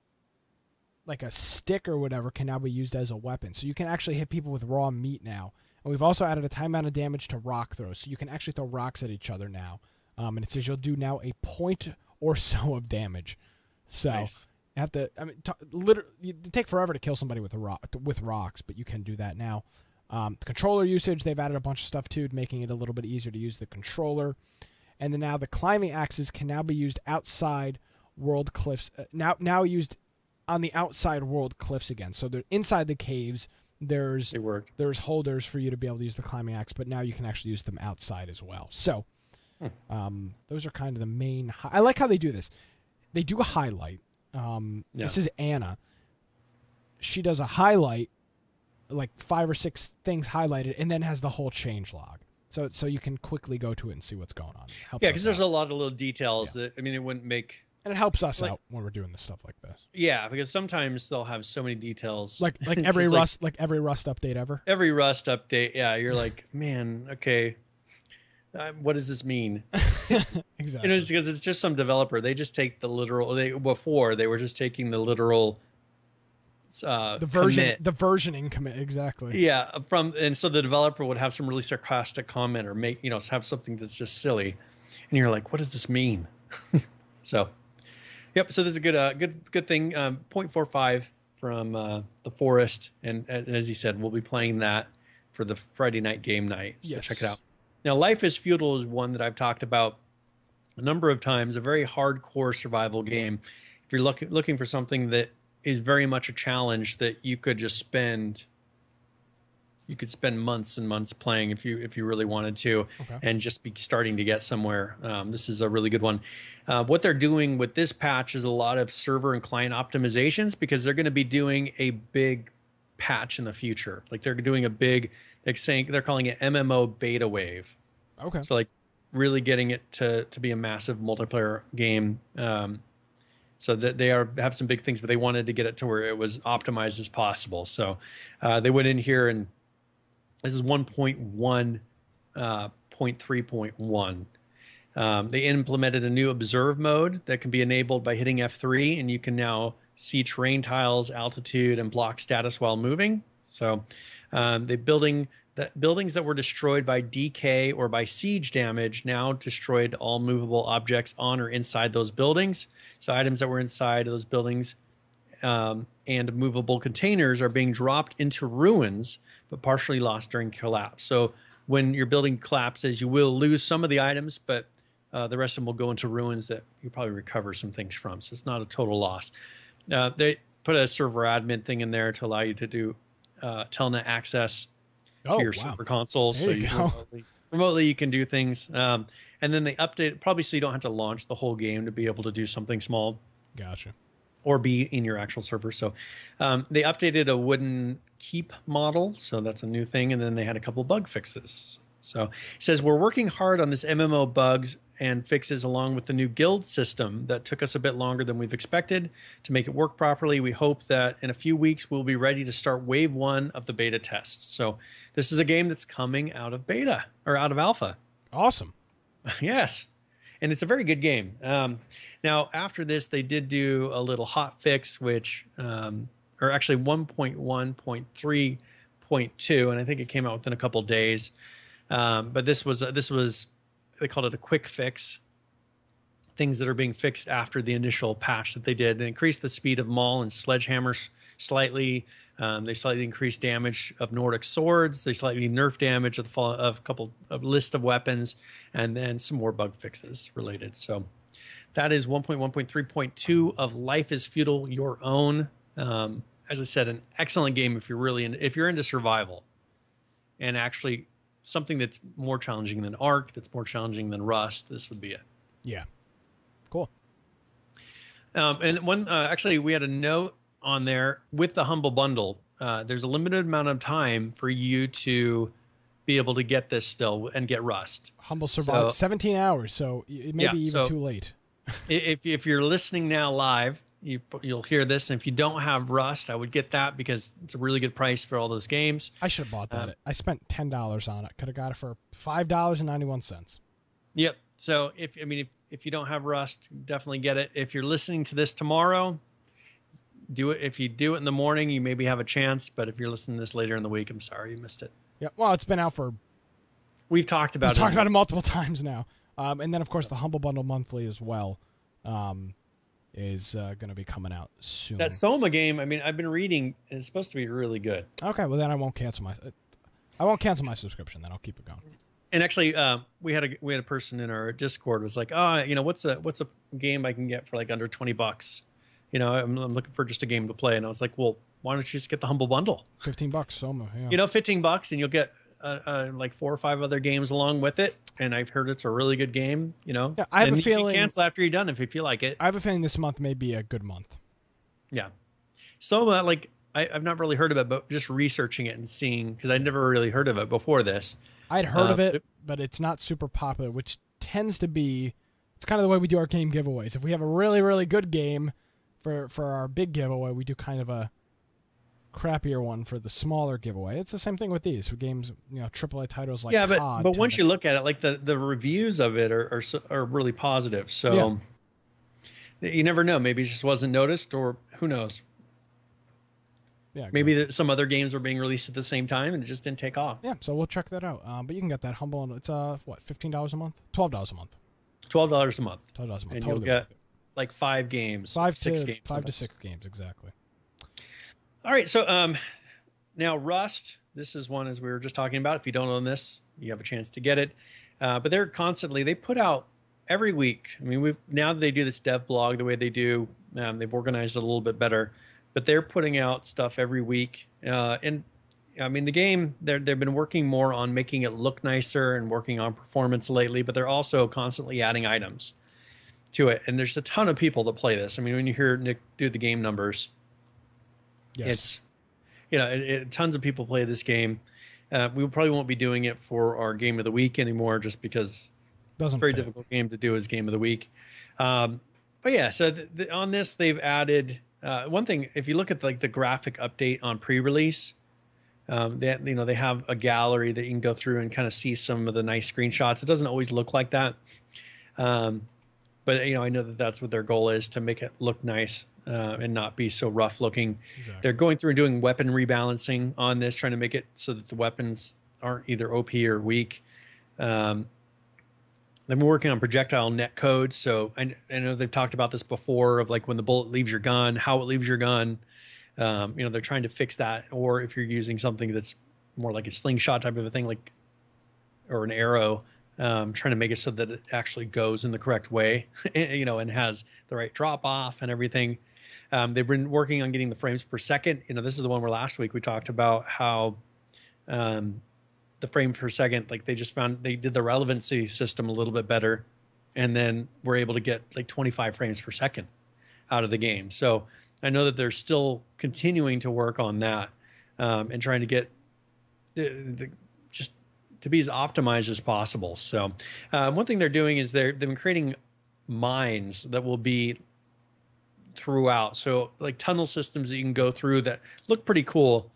stick or whatever, can now be used as a weapon. So you can actually hit people with raw meat now. And we've also added a time amount of damage to rock throws, so you can actually throw rocks at each other now. And it says you'll do now a point or so of damage. So nice. You have to, literally, it take forever to kill somebody with rocks, but you can do that now. The controller usage, they've added a bunch of stuff too, making it a little bit easier to use the controller. And then now the climbing axes can now be used outside world cliffs. Now used on the outside world cliffs again. So they're inside the caves. There's holders for you to be able to use the climbing axe, but now you can actually use them outside as well. So those are kind of the main. I like how they do this. They do a highlight. This is Anna. She does a highlight, like 5 or 6 things highlighted, and then has the whole change log. So you can quickly go to it and see what's going on. Because there's a lot of little details that, I mean, it wouldn't make... And it helps us out when we're doing this stuff like this. Yeah, because sometimes they'll have so many details. Like every Rust update ever. Every Rust update, yeah. You're like, man, okay, what does this mean? Exactly. It's because it's just some developer. They just take the literal. Before they were just taking the literal. The versioning commit, exactly. Yeah, and so the developer would have some really sarcastic comment or have something that's just silly, and you're like, what does this mean? So. Yep. So there's a good thing. 0.45 from the Forest, and as he said, we'll be playing that for the Friday night game night. So check it out. Now, Life is Feudal is one that I've talked about a number of times. A very hardcore survival game. If you're looking for something that is very much a challenge that you could just spend. You could spend months and months playing if you really wanted to, and just be starting to get somewhere. This is a really good one. What they're doing with this patch is a lot of server and client optimizations, because they're going to be doing a big patch in the future. Like they're doing a big, they're calling it MMO beta wave. Okay. So like really getting it to be a massive multiplayer game. So that they have some big things, but they wanted to get it to where it was optimized as possible. So they went in here, and this is 1.1.3.1. They implemented a new observe mode that can be enabled by hitting F3, and you can now see terrain tiles, altitude, and block status while moving. So buildings that were destroyed by decay or by siege damage now destroyed all movable objects on or inside those buildings. So items that were inside of those buildings and movable containers are being dropped into ruins, but partially lost during collapse. So when your building collapses, you will lose some of the items, but the rest of them will go into ruins that you probably recover some things from. So it's not a total loss. They put a server admin thing in there to allow you to do telnet access to your server console. There so remotely you can do things. And then they update, probably so you don't have to launch the whole game to be able to do something small. Gotcha. Or be in your actual server. So they updated a wooden keep model. So that's a new thing. And then they had a couple bug fixes. So it says, we're working hard on this MMO bugs and fixes along with the new guild system that took us a bit longer than we've expected to make it work properly. We hope that in a few weeks we'll be ready to start wave 1 of the beta tests. So this is a game that's coming out of beta or out of alpha. Awesome. Yes. And it's a very good game. Now, after this, they did do a little hot fix, which, or actually 1.1.3.2, and I think it came out within a couple days. But this was they called it a quick fix. Things that are being fixed after the initial patch that they did. They increased the speed of maul and sledgehammers slightly. They slightly increased damage of Nordic swords. They slightly nerfed damage of a couple of list of weapons, and then some more bug fixes related. So that is 1.1.3.2 of Life is Feudal Your Own. As I said, an excellent game if you're into survival, and actually something that's more challenging than Ark, that's more challenging than Rust. This would be it. Yeah. Cool. And actually, we had a note on there with the Humble Bundle. There's a limited amount of time for you to be able to get this still and get Rust. Humble survived 17 hours, so it may be even too late. if you're listening now live, you'll hear this. And if you don't have Rust, I would get that because it's a really good price for all those games. I should have bought that. I spent $10 on it. Could have got it for $5.91. Yep. So if you don't have Rust, definitely get it. If you're listening to this tomorrow, do it. If you do it in the morning, you maybe have a chance. But if you're listening to this later in the week, I'm sorry you missed it. Yeah. Well, it's been out for. We've talked about it multiple times now. And then of course the Humble Bundle monthly as well. Is going to be coming out soon. That Soma game, I've been reading, it's supposed to be really good. Okay, well then I won't cancel my subscription. Then I'll keep it going. And actually, we had a person in our Discord was like, what's a game I can get for like under $20? I'm looking for just a game to play, and I was like, well, why don't you just get the Humble Bundle? $15 Soma. Yeah. $15, and you'll get like 4 or 5 other games along with it. And I've heard it's a really good game, Yeah, I have a feeling you can cancel after you're done if you feel like it. I have a feeling this month may be a good month. Yeah. So I've not really heard of it, but just researching it and seeing, because I'd never really heard of it before this. I'd heard of it, but it's not super popular, which tends to be, it's kind of the way we do our game giveaways. If we have a really, really good game for our big giveaway, we do kind of a crappier one for the smaller giveaway. It's the same thing with these for games, AAA titles like COD. But once you look at it, like the reviews of it are really positive. So you never know. Maybe it just wasn't noticed, or who knows? Yeah, maybe some other games were being released at the same time and it just didn't take off. Yeah, so we'll check that out. But you can get that Humble. It's $15 a month, $12 a month. $12 a month. $12 a month. And you'll get like 5 games, 6 games, 5 to 6 games exactly. All right, so now Rust, this is one, as we were just talking about. If you don't own this, you have a chance to get it. But they put out every week. Now that they do this dev blog the way they do, they've organized it a little bit better. But they're putting out stuff every week. And the game, they've been working more on making it look nicer and working on performance lately, but they're also constantly adding items to it. And there's a ton of people that play this. When you hear Nick do the game numbers, yes. It's tons of people play this game. We probably won't be doing it for our game of the week anymore, just because it's a very difficult game to do as game of the week. But yeah, so on this they've added one thing. If you look at the graphic update on pre-release, they have a gallery that you can go through and kind of see some of the nice screenshots. It doesn't always look like that, but I know that that's what their goal is, to make it look nice. And not be so rough looking. Exactly. They're going through and doing weapon rebalancing on this, trying to make it so that the weapons aren't either OP or weak. They've been working on projectile net code. So I know they've talked about this before, of like when the bullet leaves your gun, how it leaves your gun. They're trying to fix that. Or if you're using something that's more like a slingshot type of a thing, or an arrow, trying to make it so that it actually goes in the correct way, and has the right drop off and everything. They've been working on getting the frames per second. This is the one where last week we talked about how the frame per second, they did the relevancy system a little bit better, and then we're able to get like 25 frames per second out of the game. So I know that they're still continuing to work on that, and trying to get to be as optimized as possible. So one thing they're doing is they've been creating mines that will be throughout. So like tunnel systems that you can go through that look pretty cool.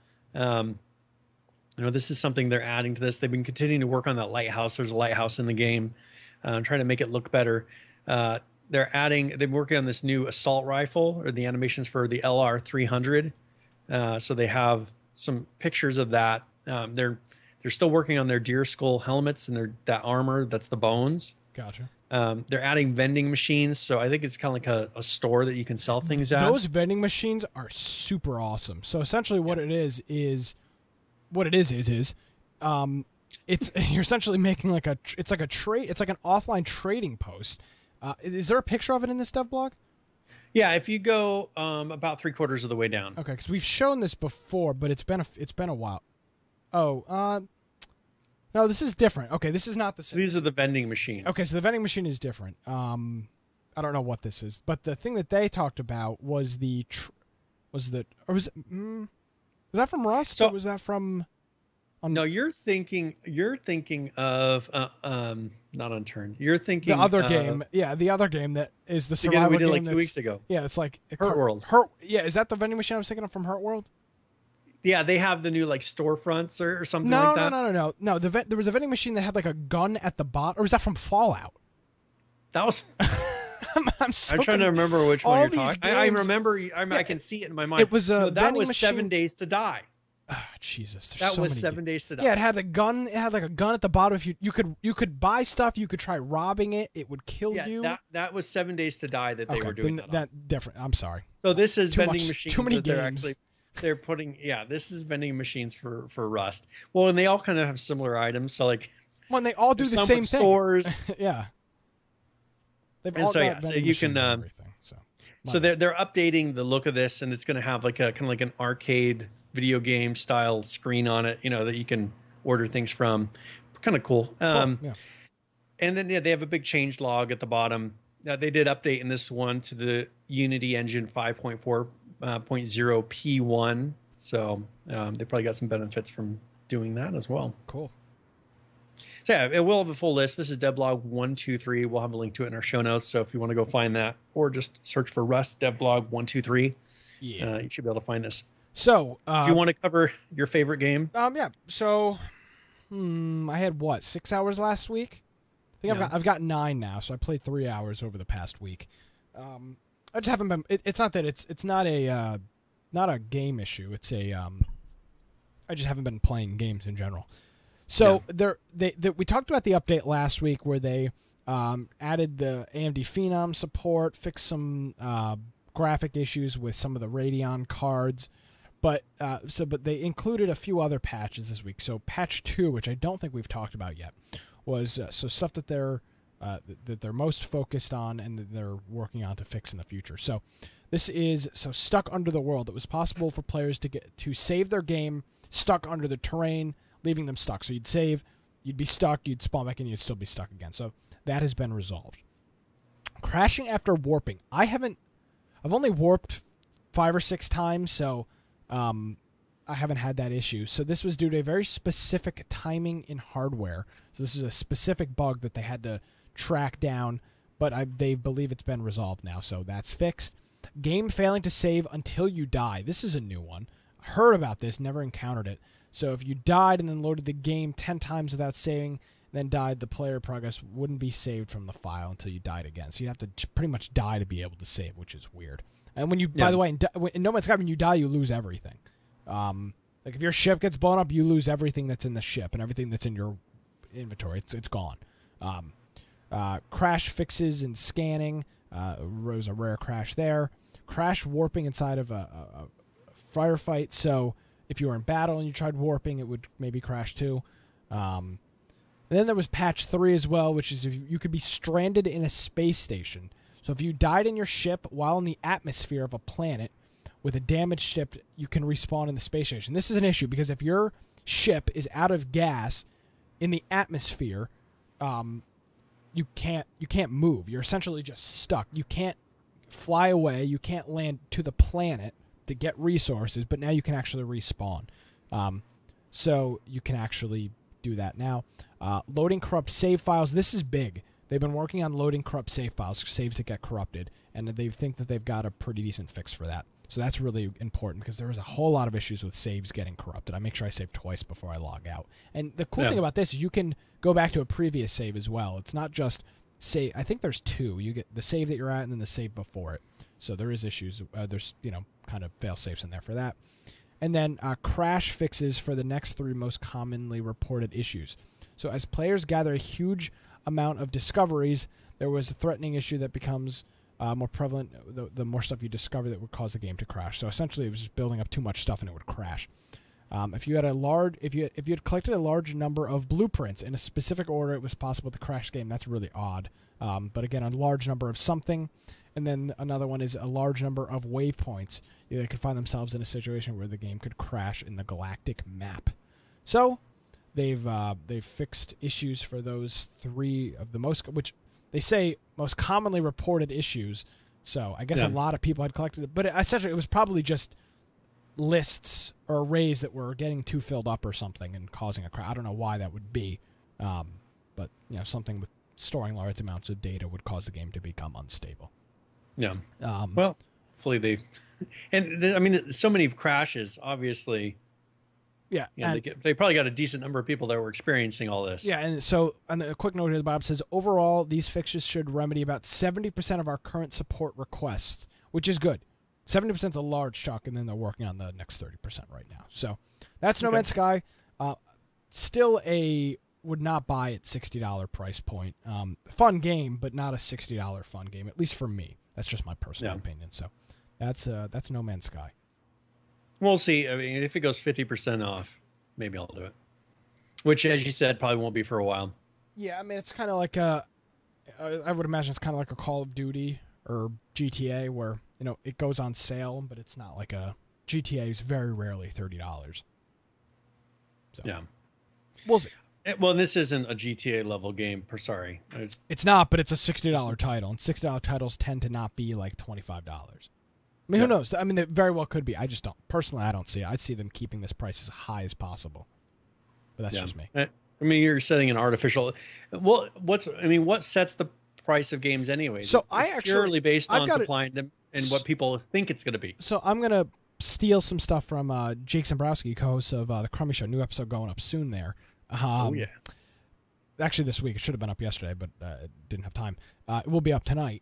This is something they're adding to this. They've been continuing to work on that lighthouse. There's a lighthouse in the game, trying to make it look better. They're working on this new assault rifle, or the animations for the LR 300. So they have some pictures of that. They're still working on their deer skull helmets and that armor. That's the bones. Gotcha. They're adding vending machines. So I think it's kind of like a store that you can sell things at. Those vending machines are super awesome. So essentially what it is you're essentially making it's like an offline trading post. Is there a picture of it in this dev blog? Yeah, if you go about 3/4 of the way down. Okay, because we've shown this before, but it's been a while. Oh, no, this is different. Okay, this is not the same. These are the vending machines. Okay, so the vending machine is different. I don't know what this is, but the thing that they talked about was was that from Rust, or was that from? No, you're thinking of not Unturned. You're thinking the other game. Yeah, the other game that is the survival game we did game like 2 weeks ago. Yeah, it's like Hurt World. Yeah, is that the vending machine I was thinking of from Hurt World? Yeah, they have the new like storefronts or something like that. No. There was a vending machine that had like a gun at the bottom, or was that from Fallout? That was. I'm trying to remember which one you're talking. I remember. I can see it in my mind. It was that was machine. 7 Days to Die. Oh, Jesus, that was 7 Days to Die. Yeah, it had a gun. It had like a gun at the bottom. If you could buy stuff, you could try robbing it. It would kill you. That was 7 Days to Die that they were doing. That different. I'm sorry. So this is vending machines. Too many games. They're putting. Yeah, this is vending machines for Rust. Well, and they all kind of have similar items. So like, when they all do the same thing. Stores. Yeah. So you can. So they're updating the look of this, and it's going to have like a kind of like an arcade video game style screen on it, that you can order things from. Kind of cool. Yeah. And then they have a big change log at the bottom. They did update in this one to the Unity Engine 5.4.0 P1. So they probably got some benefits from doing that as well. Cool. So yeah, it will have a full list. This is devblog 123. We'll have a link to it in our show notes. So if you want to go find that, or just search for Rust devblog 123, you should be able to find this. So do you want to cover your favorite game? Yeah. So I had 6 hours last week. I think I've got 9 now. So I played 3 hours over the past week. I just haven't been. It's not that it's not a game issue. It's I just haven't been playing games in general. So we talked about the update last week where they added the AMD Phenom support, fixed some graphic issues with some of the Radeon cards, but they included a few other patches this week. So patch 2, which I don't think we've talked about yet, was stuff that they're most focused on and that they're working on to fix in the future. So this is Stuck Under the World. It was possible for players to save their game stuck under the terrain, leaving them stuck. So you'd save, you'd be stuck, you'd spawn back in, you'd still be stuck again. So that has been resolved. Crashing after warping. I've only warped 5 or 6 times, so I haven't had that issue. So this was due to a very specific timing in hardware. So this is a specific bug that they had to track down, but they believe it's been resolved now, so that's fixed. Game failing to save until you die. This is a new one. Heard about this, never encountered it. So if you died and then loaded the game 10 times without saving, then died, the player progress wouldn't be saved from the file until you died again. So you'd have to pretty much die to be able to save, which is weird. And when you, by the way, in No Man's Sky, when you die, you lose everything. Like if your ship gets blown up, you lose everything that's in the ship and everything that's in your inventory. It's gone. Crash fixes and scanning. Rose a rare crash there. Crash warping inside of a firefight. So if you were in battle and you tried warping, it would maybe crash too. And then there was patch 3 as well, which is if you could be stranded in a space station. So if you died in your ship while in the atmosphere of a planet with a damaged ship, you can respawn in the space station. This is an issue because if your ship is out of gas in the atmosphere, you can't move. You're essentially just stuck. You can't fly away. You can't land to the planet to get resources, but now you can actually respawn. So you can actually do that now. Loading corrupt save files. This is big. They've been working on loading corrupt save files, saves that get corrupted, and they think that they've got a pretty decent fix for that. So that's really important because there was a whole lot of issues with saves getting corrupted. I make sure I save twice before I log out. And the cool thing about this is you can go back to a previous save as well. It's not just save. I think there's two. You get the save that you're at and then the save before it. So there is issues. There's, kind of fail safes in there for that. And then crash fixes for the next 3 most commonly reported issues. So as players gather a huge amount of discoveries, there was a threatening issue that becomes more prevalent the more stuff you discover that would cause the game to crash. So essentially, it was just building up too much stuff and it would crash. If you had collected a large number of blueprints in a specific order, it was possible to crash the game. That's really odd. But again, a large number of something, and then another one is a large number of waypoints. They could find themselves in a situation where the game could crash in the galactic map. So they've fixed issues for those 3 of the most, which they say most commonly reported issues. So I guess a lot of people had collected it, but essentially it was probably just lists or arrays that were getting too filled up or something and causing a crash. I don't know why that would be, but something with storing large amounts of data would cause the game to become unstable. Yeah. Well, hopefully they, and so many crashes, obviously. Yeah, they probably got a decent number of people that were experiencing all this. Yeah, and so on a quick note here, Bob says, overall, these fixes should remedy about 70% of our current support requests, which is good. 70% is a large chunk, and then they're working on the next 30% right now. So that's No Man's Sky. Still would not buy at $60 price point. Fun game, but not a $60 fun game, at least for me. That's just my personal opinion. So that's No Man's Sky. We'll see. I mean, if it goes 50% off, maybe I'll do it. Which, as you said, probably won't be for a while. Yeah, I mean, it's kind of like I would imagine it's kind of like a Call of Duty or GTA where, it goes on sale, but it's not like a GTA is very rarely $30. So, yeah. We'll see. Well, this isn't a GTA level game, sorry. It's not, but it's a $60 title, and $60 titles tend to not be like $25. I mean, who knows? I mean, they very well could be. I just don't. Personally, I don't see it. I'd see them keeping this price as high as possible. But that's just me. I mean, you're setting an artificial. Well, what sets the price of games anyway? So it's purely based on supply and what people think it's going to be. So I'm going to steal some stuff from Jake Zambrowski, co-host of The Crummy Show. New episode going up soon there. Oh, yeah. Actually, this week. It should have been up yesterday, but didn't have time. It will be up tonight.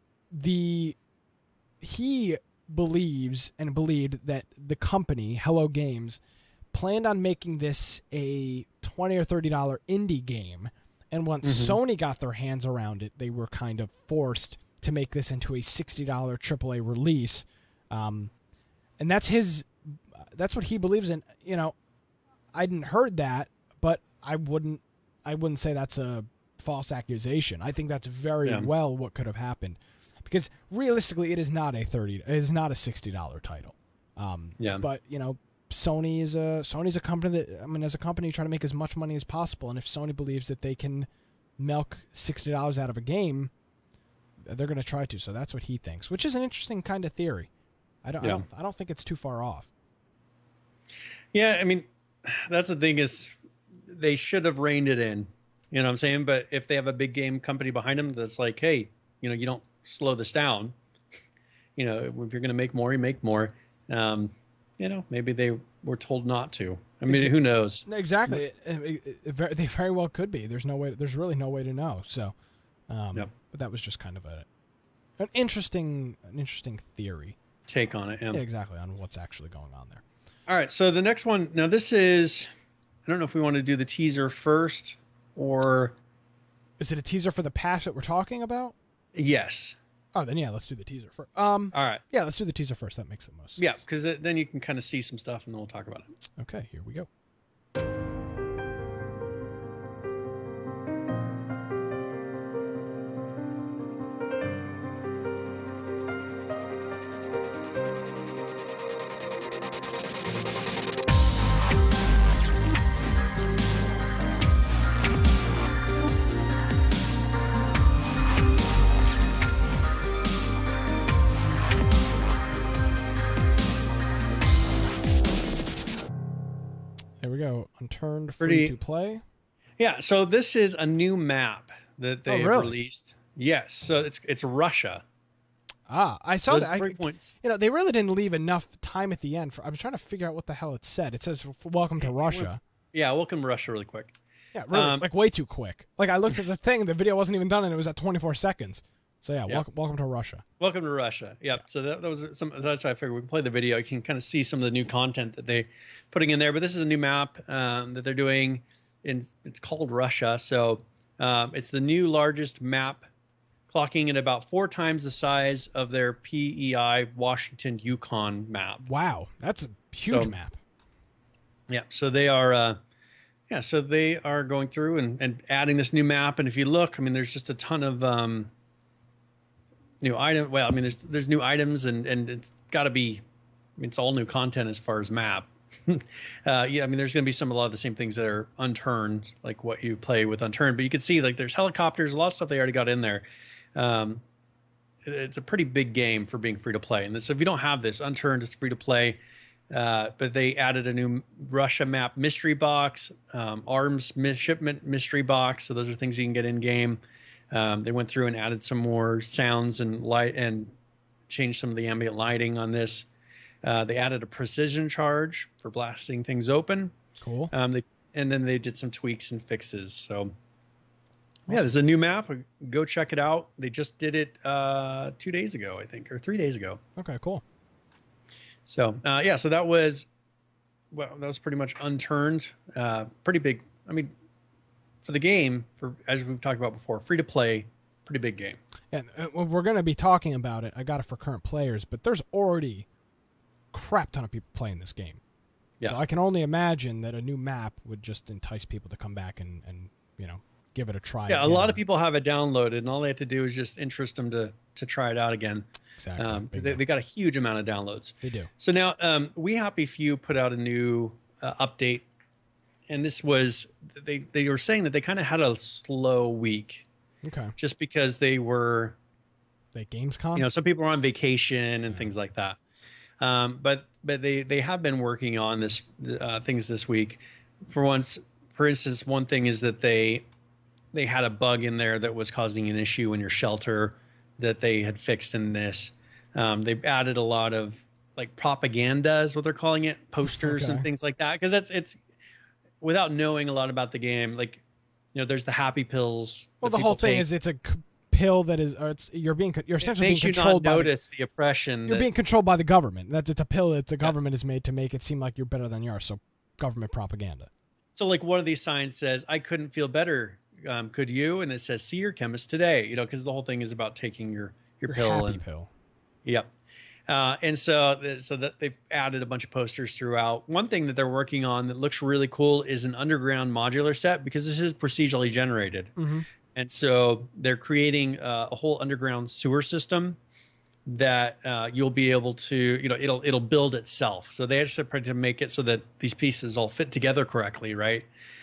He believes and believed that the company, Hello Games, planned on making this a $20 or $30 indie game. And once Sony got their hands around it, they were kind of forced to make this into a $60 AAA release. And that's what he believes in. I hadn't heard that, but I wouldn't say that's a false accusation. I think that's very well what could have happened. Because realistically, it is not a $60 title. But Sony's a company that as a company, you try to make as much money as possible. And if Sony believes that they can milk $60 out of a game, they're going to try to. So that's what he thinks, which is an interesting kind of theory. I don't think it's too far off. Yeah, I mean, that's the thing is they should have reined it in. You know what I'm saying? But if they have a big game company behind them that's like, hey, you don't slow this down. If you're going to make more, you make more. Maybe they were told not to. I mean, who knows? Exactly. They very well could be. There's really no way to know. So, but that was just kind of an interesting theory. Take on it. Yeah, exactly, on what's actually going on there. All right. So the next one, now this is, I don't know if we want to do the teaser first or. Is it a teaser for the patch that we're talking about? Yes. Oh, then yeah, let's do the teaser first. All right. Yeah, let's do the teaser first. That makes the most sense. Yeah, because then you can kind of see some stuff, and then we'll talk about it. Okay, here we go. There we go. Unturned, free to play. Yeah, so this is a new map that they have really? released. Yes, so it's Russia. I saw So that. it's 3 points. They really didn't leave enough time at the end. I was trying to figure out what the hell it said. It says, "Welcome to Russia." Yeah, welcome to Russia really quick. Yeah, really, like way too quick. Like I looked at the thing, the video wasn't even done, and it was at 24 seconds. So yeah, welcome to Russia. Welcome to Russia. Yep. Yeah. So that was that's why I figured we can play the video. You can kind of see some of the new content that they putting in there. But this is a new map that they're doing. It's called Russia. So it's the new largest map, clocking at about 4 times the size of their PEI Washington Yukon map. Wow, that's a huge map. Yeah. So they are. So they are going through and adding this new map. And if you look, I mean, there's just a ton of new item. Well, I mean, there's new items and it's got to be. I mean, it's all new content as far as map. I mean, there's going to be a lot of the same things that are unturned, like what you play with unturned. But you can see like there's helicopters, a lot of stuff they already got in there. It's a pretty big game for being free to play. And so if you don't have this unturned, it's free to play. But they added a new Russia map mystery box, arms shipment mystery box. So those are things you can get in game. They went through and added some more sounds and light and changed some of the ambient lighting on this. They added a precision charge for blasting things open. Cool. And then they did some tweaks and fixes. So yeah, there's a new map. Go check it out. They just did it 2 days ago, I think, or 3 days ago. Okay, cool. So so that was pretty much unturned. Pretty big. I mean, for the game, as we've talked about before, free to play, pretty big game. And we're going to be talking about it. I got it for current players, but there's already crap ton of people playing this game. Yeah. So I can only imagine that a new map would just entice people to come back and give it a try. Yeah, a lot of people have it downloaded, and all they have to do is just interest them to try it out again. Exactly. Because they got a huge amount of downloads. They do. So now We Happy Few put out a new update, and this was they were saying that they kind of had a slow week. Okay. Just because they were Gamescom. Some people were on vacation and things like that. But they have been working on this things this week. For instance, one thing is that they had a bug in there that was causing an issue in your shelter that they had fixed in this. They've added a lot of like propaganda is what they're calling it, posters and things like that. Because it's without knowing a lot about the game, like there's the happy pills. Well, the whole thing is it's a pill that is, or you're essentially being controlled by the oppression. You're being controlled by the government. It's a pill that the government is made to make it seem like you're better than you are. So government propaganda. So like one of these signs says, "I couldn't feel better. Could you?" And it says, "See your chemist today." Because the whole thing is about taking your pill. Happy pill. Yep. And so that they've added a bunch of posters throughout. One thing that they're working on that looks really cool is an underground modular set, because this is procedurally generated. Mm-hmm. And so they're creating a whole underground sewer system that you'll be able to, it'll build itself. So they actually tried to make it so that these pieces all fit together correctly, right?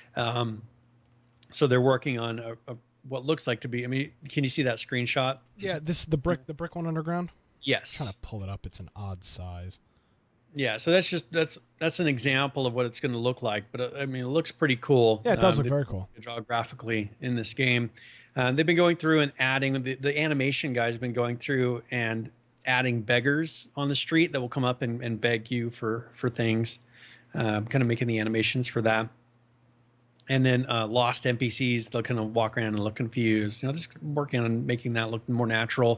So they're working on what looks like to be. I mean, can you see that screenshot? Yeah, the brick one underground. Yes. I'm trying to pull it up. It's an odd size. Yeah, so that's an example of what it's going to look like. But I mean, it looks pretty cool. Yeah, it does look very cool. Draw graphically in this game. They've been going through and adding the animation guys have been going through and adding beggars on the street that will come up and beg you for things. Kind of making the animations for that. And then lost NPCs, they'll kind of walk around and look confused. Just working on making that look more natural.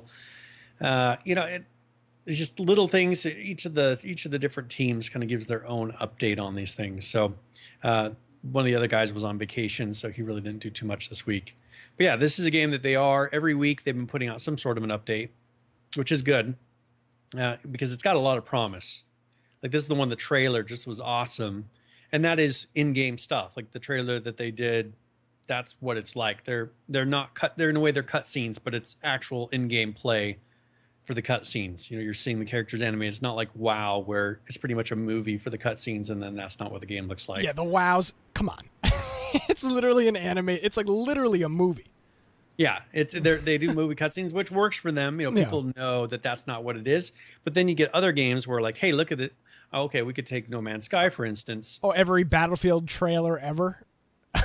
It's just little things. Each of the different teams kind of gives their own update on these things. So one of the other guys was on vacation, so he really didn't do too much this week. But yeah, this is a game that every week they've been putting out some sort of an update, which is good because it's got a lot of promise. Like this is the trailer just was awesome. And that is in-game stuff. Like the trailer that they did, that's what it's like. They're not cut. They're in a way they're cutscenes, but it's actual in-game play for the cutscenes. You're seeing the characters animated. It's not like WoW, where it's pretty much a movie for the cutscenes, and then that's not what the game looks like. Yeah, the WoWs. Come on, it's literally an anime. It's like literally a movie. Yeah, they do movie cutscenes, which works for them. People know that that's not what it is. But then you get other games where like, hey, look at it. Okay, we could take No Man's Sky, for instance. Oh, every Battlefield trailer ever.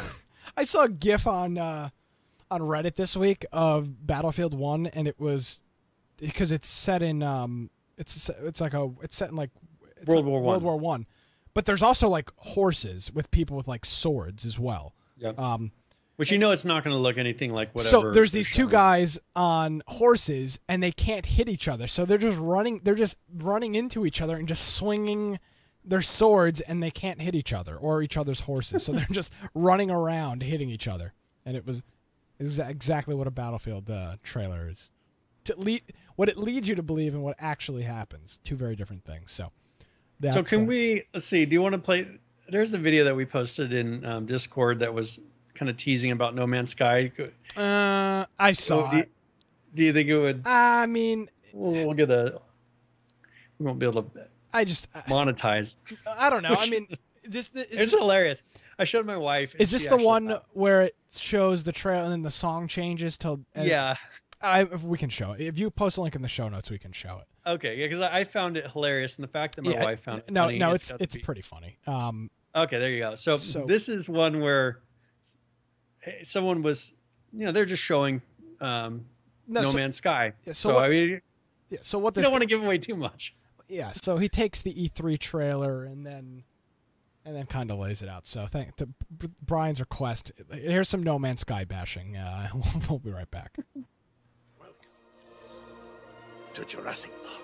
I saw a GIF on Reddit this week of Battlefield 1, and it was because it's set in it's set in like World War One, but there's also like horses with people with like swords as well. Yeah. Which it's not going to look anything like whatever. So there's these two guys on horses, and they can't hit each other. So they're just running into each other and just swinging their swords, and they can't hit each other or each other's horses. So they're just running around hitting each other, and it was exactly what a Battlefield trailer is. What it leads you to believe and what actually happens. Two very different things. So can we? Let's see. Do you want to play? There's a video that we posted in Discord that was kind of teasing about No Man's Sky. I saw it. Do you think it would? I mean, we'll get we won't be able to. Monetize. I don't know. I mean, it's hilarious. I showed my wife. Is this the one where it shows the trail and then the song changes till? Yeah. We can show it. If you post a link in the show notes, we can show it. Okay, yeah, because I found it hilarious, and the fact that my wife found it funny. No, it's pretty funny. Okay, there you go. So this is one where someone was, they're just showing No Man's Sky. Yeah, so what you don't want to give away too much. Yeah, so he takes the E3 trailer and then kind of lays it out. So to Brian's request, here's some No Man's Sky bashing. We'll be right back. Welcome to Jurassic Park.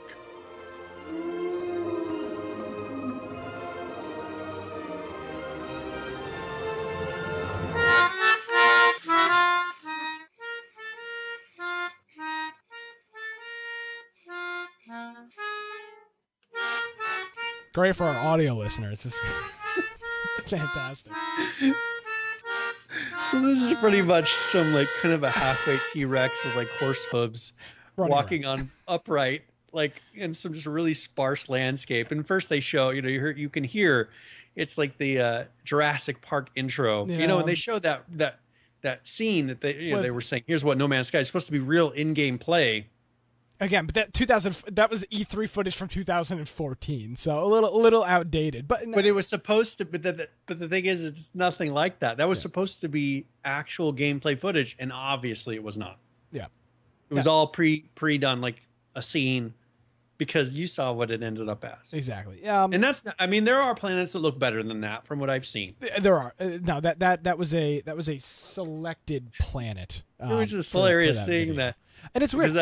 Great for our audio listeners. It's fantastic. So this is pretty much some like kind of a halfway T-Rex with like horse hooves walking on upright, like in some just really sparse landscape. And first they show, you can hear it's like the Jurassic Park intro, and they show that scene that they were saying, here's what No Man's Sky is supposed to be real in-game play. Again, but that was E3 footage from 2014, so a little outdated. But it was supposed to. But the thing is, it's nothing like that. That was supposed to be actual gameplay footage, and obviously it was not. Yeah, it was all pre-done, like a scene, because you saw what it ended up as. Exactly. And that's. I mean, there are planets that look better than that, from what I've seen. There are. No, that was a selected planet. It was just hilarious seeing that. And it's weird.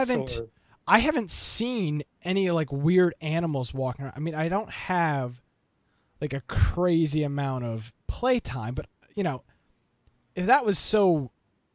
I haven't seen any like weird animals walking around. I mean, I don't have like a crazy amount of playtime, but if that was so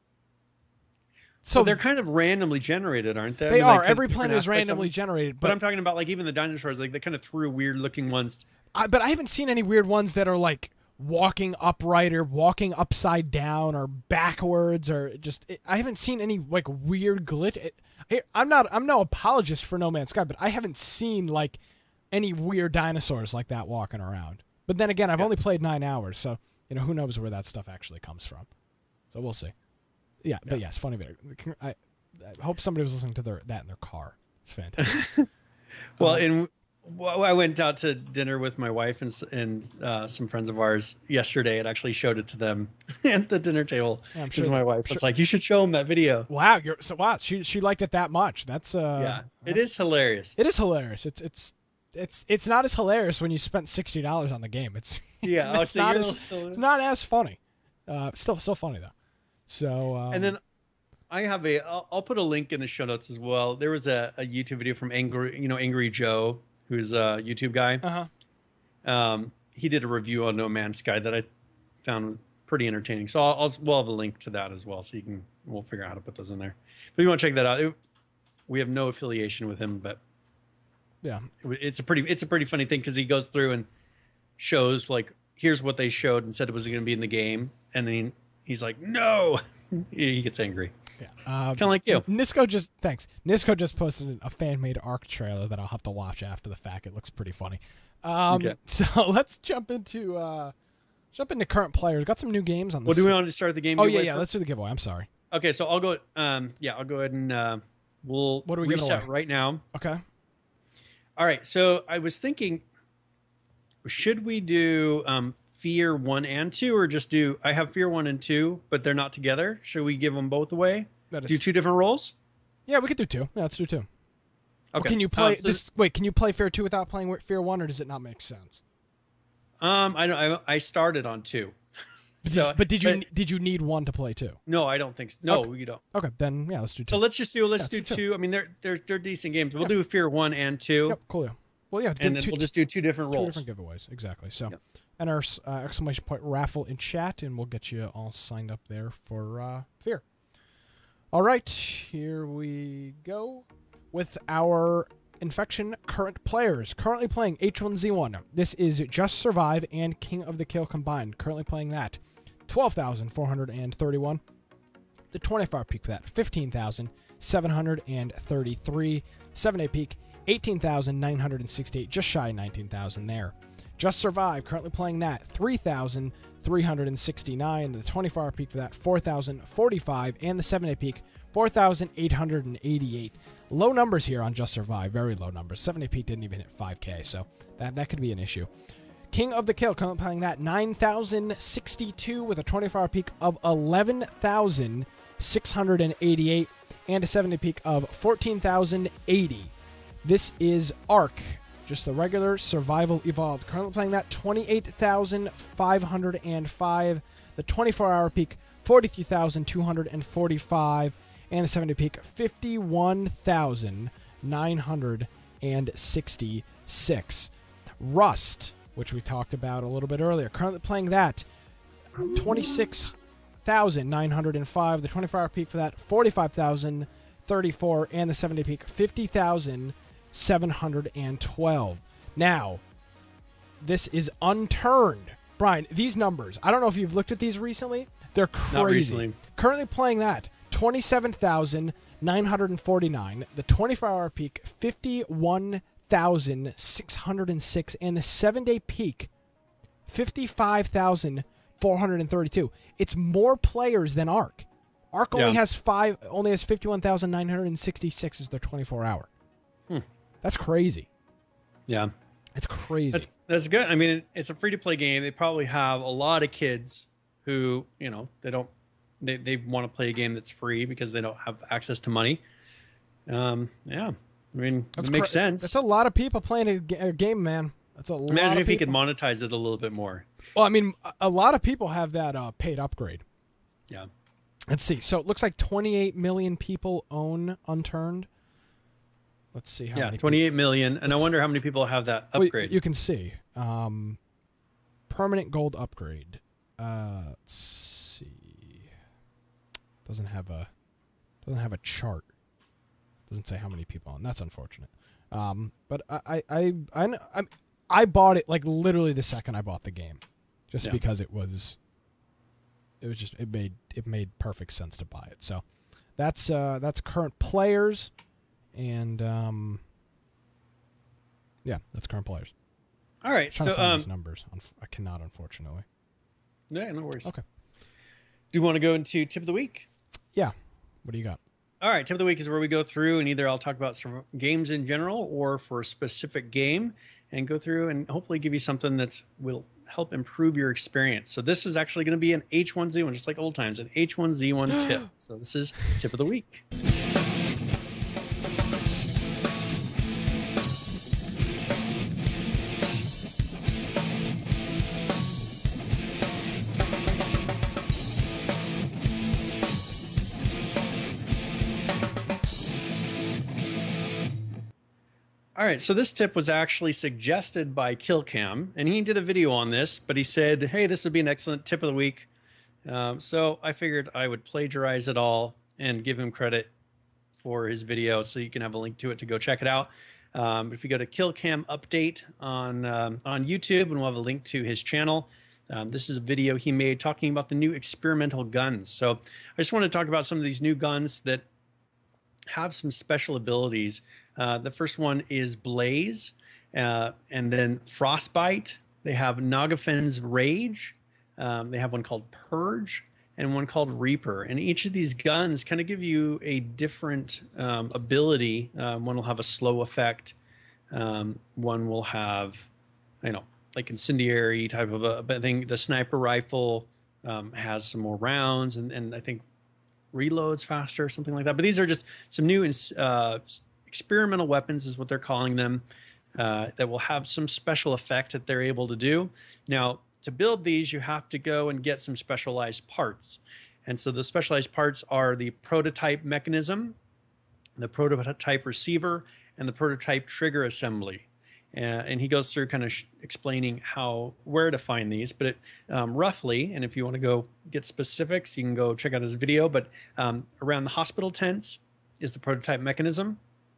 they're kind of randomly generated, aren't they? They are. Every planet is randomly generated, but I'm talking about like even the dinosaurs, like they kind of threw weird looking ones. But I haven't seen any weird ones that are like walking upright or walking upside down or backwards or I haven't seen any like weird glitch. I'm no apologist for No Man's Sky, but I haven't seen like any weird dinosaurs like that walking around. But then again, I've only played 9 hours, so who knows where that stuff actually comes from. So we'll see. Yeah. But yes, funny video. I hope somebody was listening to that in their car. It's fantastic. Well, I went out to dinner with my wife and some friends of ours yesterday and actually showed it to them at the dinner table. Yeah, I'm sure my wife was like, "You should show them that video." Wow, she liked it that much. That's it is hilarious. It is hilarious. It's not as hilarious when you spent $60 on the game. It's not as funny. Still funny though. So and then I have I'll put a link in the show notes as well. There was a YouTube video from Angry Joe, who's a YouTube guy. He did a review on No Man's Sky that I found pretty entertaining. So we'll have a link to that as well, so we'll figure out how to put those in there. But if you want to check that out, we have no affiliation with him, but yeah, it's a pretty funny thing because he goes through and shows like, here's what they showed and said it was going to be in the game, and then he's like, no, he gets angry. Yeah, kind of like you. Nisco just posted a fan-made ARC trailer that I'll have to watch after the fact. It looks pretty funny. Okay. So let's jump into current players. Got some new games on this. Well, do we want to start the game? Oh yeah. Let's do the giveaway. I'm sorry. Okay, so I'll go. I'll go ahead and we'll reset right now. Okay. All right. So I was thinking, should we do Fear 1 and 2, or just do, I have Fear 1 and 2, but they're not together? Should we give them both away? Do 2 different roles? Yeah, we could do 2. Yeah, let's do 2. Okay. Well, can you play wait, can you play Fear 2 without playing Fear 1, or does it not make sense? I started on 2. But did you need 1 to play 2? No, I don't think so. No, okay. You don't. Okay, then yeah, let's do 2. So let's do 2. I mean, they're decent games. We'll do Fear 1 and 2. Yep, cool. Yeah. Well, yeah, and then we'll just do 2 different roles. 2 different giveaways, exactly. So, and our exclamation point raffle in chat, and we'll get you all signed up there for Fear. All right, here we go with our Infection current players. Currently playing H1Z1. This is Just Survive and King of the Kill combined. Currently playing that. 12,431. The 24-hour peak for that, 15,733. 7-day peak, 18,968. Just shy of 19,000 there. Just Survive, currently playing that, 3,369. The 24-hour peak for that, 4,045. And the 7-day peak, 4,888. Low numbers here on Just Survive, very low numbers. 7-day peak didn't even hit 5K, so that could be an issue. King of the Kill, currently playing that, 9,062 with a 24-hour peak of 11,688 and a 7-day peak of 14,080. This is Ark, just the regular Survival Evolved. Currently playing that, 28,505. The 24-hour peak, 43,245. And the 7-day peak, 51,966. Rust, which we talked about a little bit earlier. Currently playing that, 26,905. The 24-hour peak for that, 45,034. And the 7-day peak, 50,712. Now, this is unturned. Brian, these numbers, I don't know if you've looked at these recently. They're crazy. Not recently. Currently playing that, 27,949. The 24-hour peak, 51,606. And the 7-day peak, 55,432. It's more players than Ark. Ark only has 51,966 as their 24-hour. That's crazy. Yeah. It's crazy. That's good. I mean, it's a free-to-play game. They probably have a lot of kids who, they want to play a game that's free because they don't have access to money. Yeah, I mean, it makes sense. That's a lot of people playing a game, man. That's a lot. Imagine if he could monetize it a little bit more. Well, I mean, a lot of people have that paid upgrade. Yeah. Let's see. So it looks like 28 million people own Unturned. Let's see how many. 28 million, and I wonder how many people have that upgrade. Well, you can see permanent gold upgrade. Let's see. Doesn't have a chart. Doesn't say how many people on. That's unfortunate. But I bought it like literally the second I bought the game, just because it made perfect sense to buy it. So that's current players, and that's current players. All right, so these numbers, I cannot, unfortunately. Yeah, no worries. Okay. Do you want to go into tip of the week? Yeah. What do you got? All right, tip of the week is where we go through and either I'll talk about some games in general or for a specific game and go through and hopefully give you something that will help improve your experience. So this is actually going to be an H1Z1, just like old times, an H1Z1 tip. So this is tip of the week. All right, so this tip was actually suggested by Killcam, and he did a video on this, but he said, hey, this would be an excellent tip of the week. So I figured I would plagiarize it all and give him credit for his video, so you can have a link to it to go check it out. If you go to Killcam Update on YouTube, and we'll have a link to his channel. This is a video he made talking about the new experimental guns. So I just want to talk about some of these new guns that have some special abilities. The first one is Blaze, and then Frostbite. They have Nagafen's Rage. They have one called Purge and one called Reaper. And each of these guns kind of give you a different ability. One will have a slow effect. One will have, like incendiary type of a, but I think the sniper rifle has some more rounds, and I think reloads faster or something like that. But these are just some new experimental weapons is what they're calling them, that will have some special effect that they're able to do. Now, to build these, you have to go and get some specialized parts. And so the specialized parts are the prototype mechanism, the prototype receiver, and the prototype trigger assembly. And he goes through kind of explaining where to find these, but roughly, and if you want to go get specifics, you can go check out his video, but around the hospital tents is the prototype mechanism.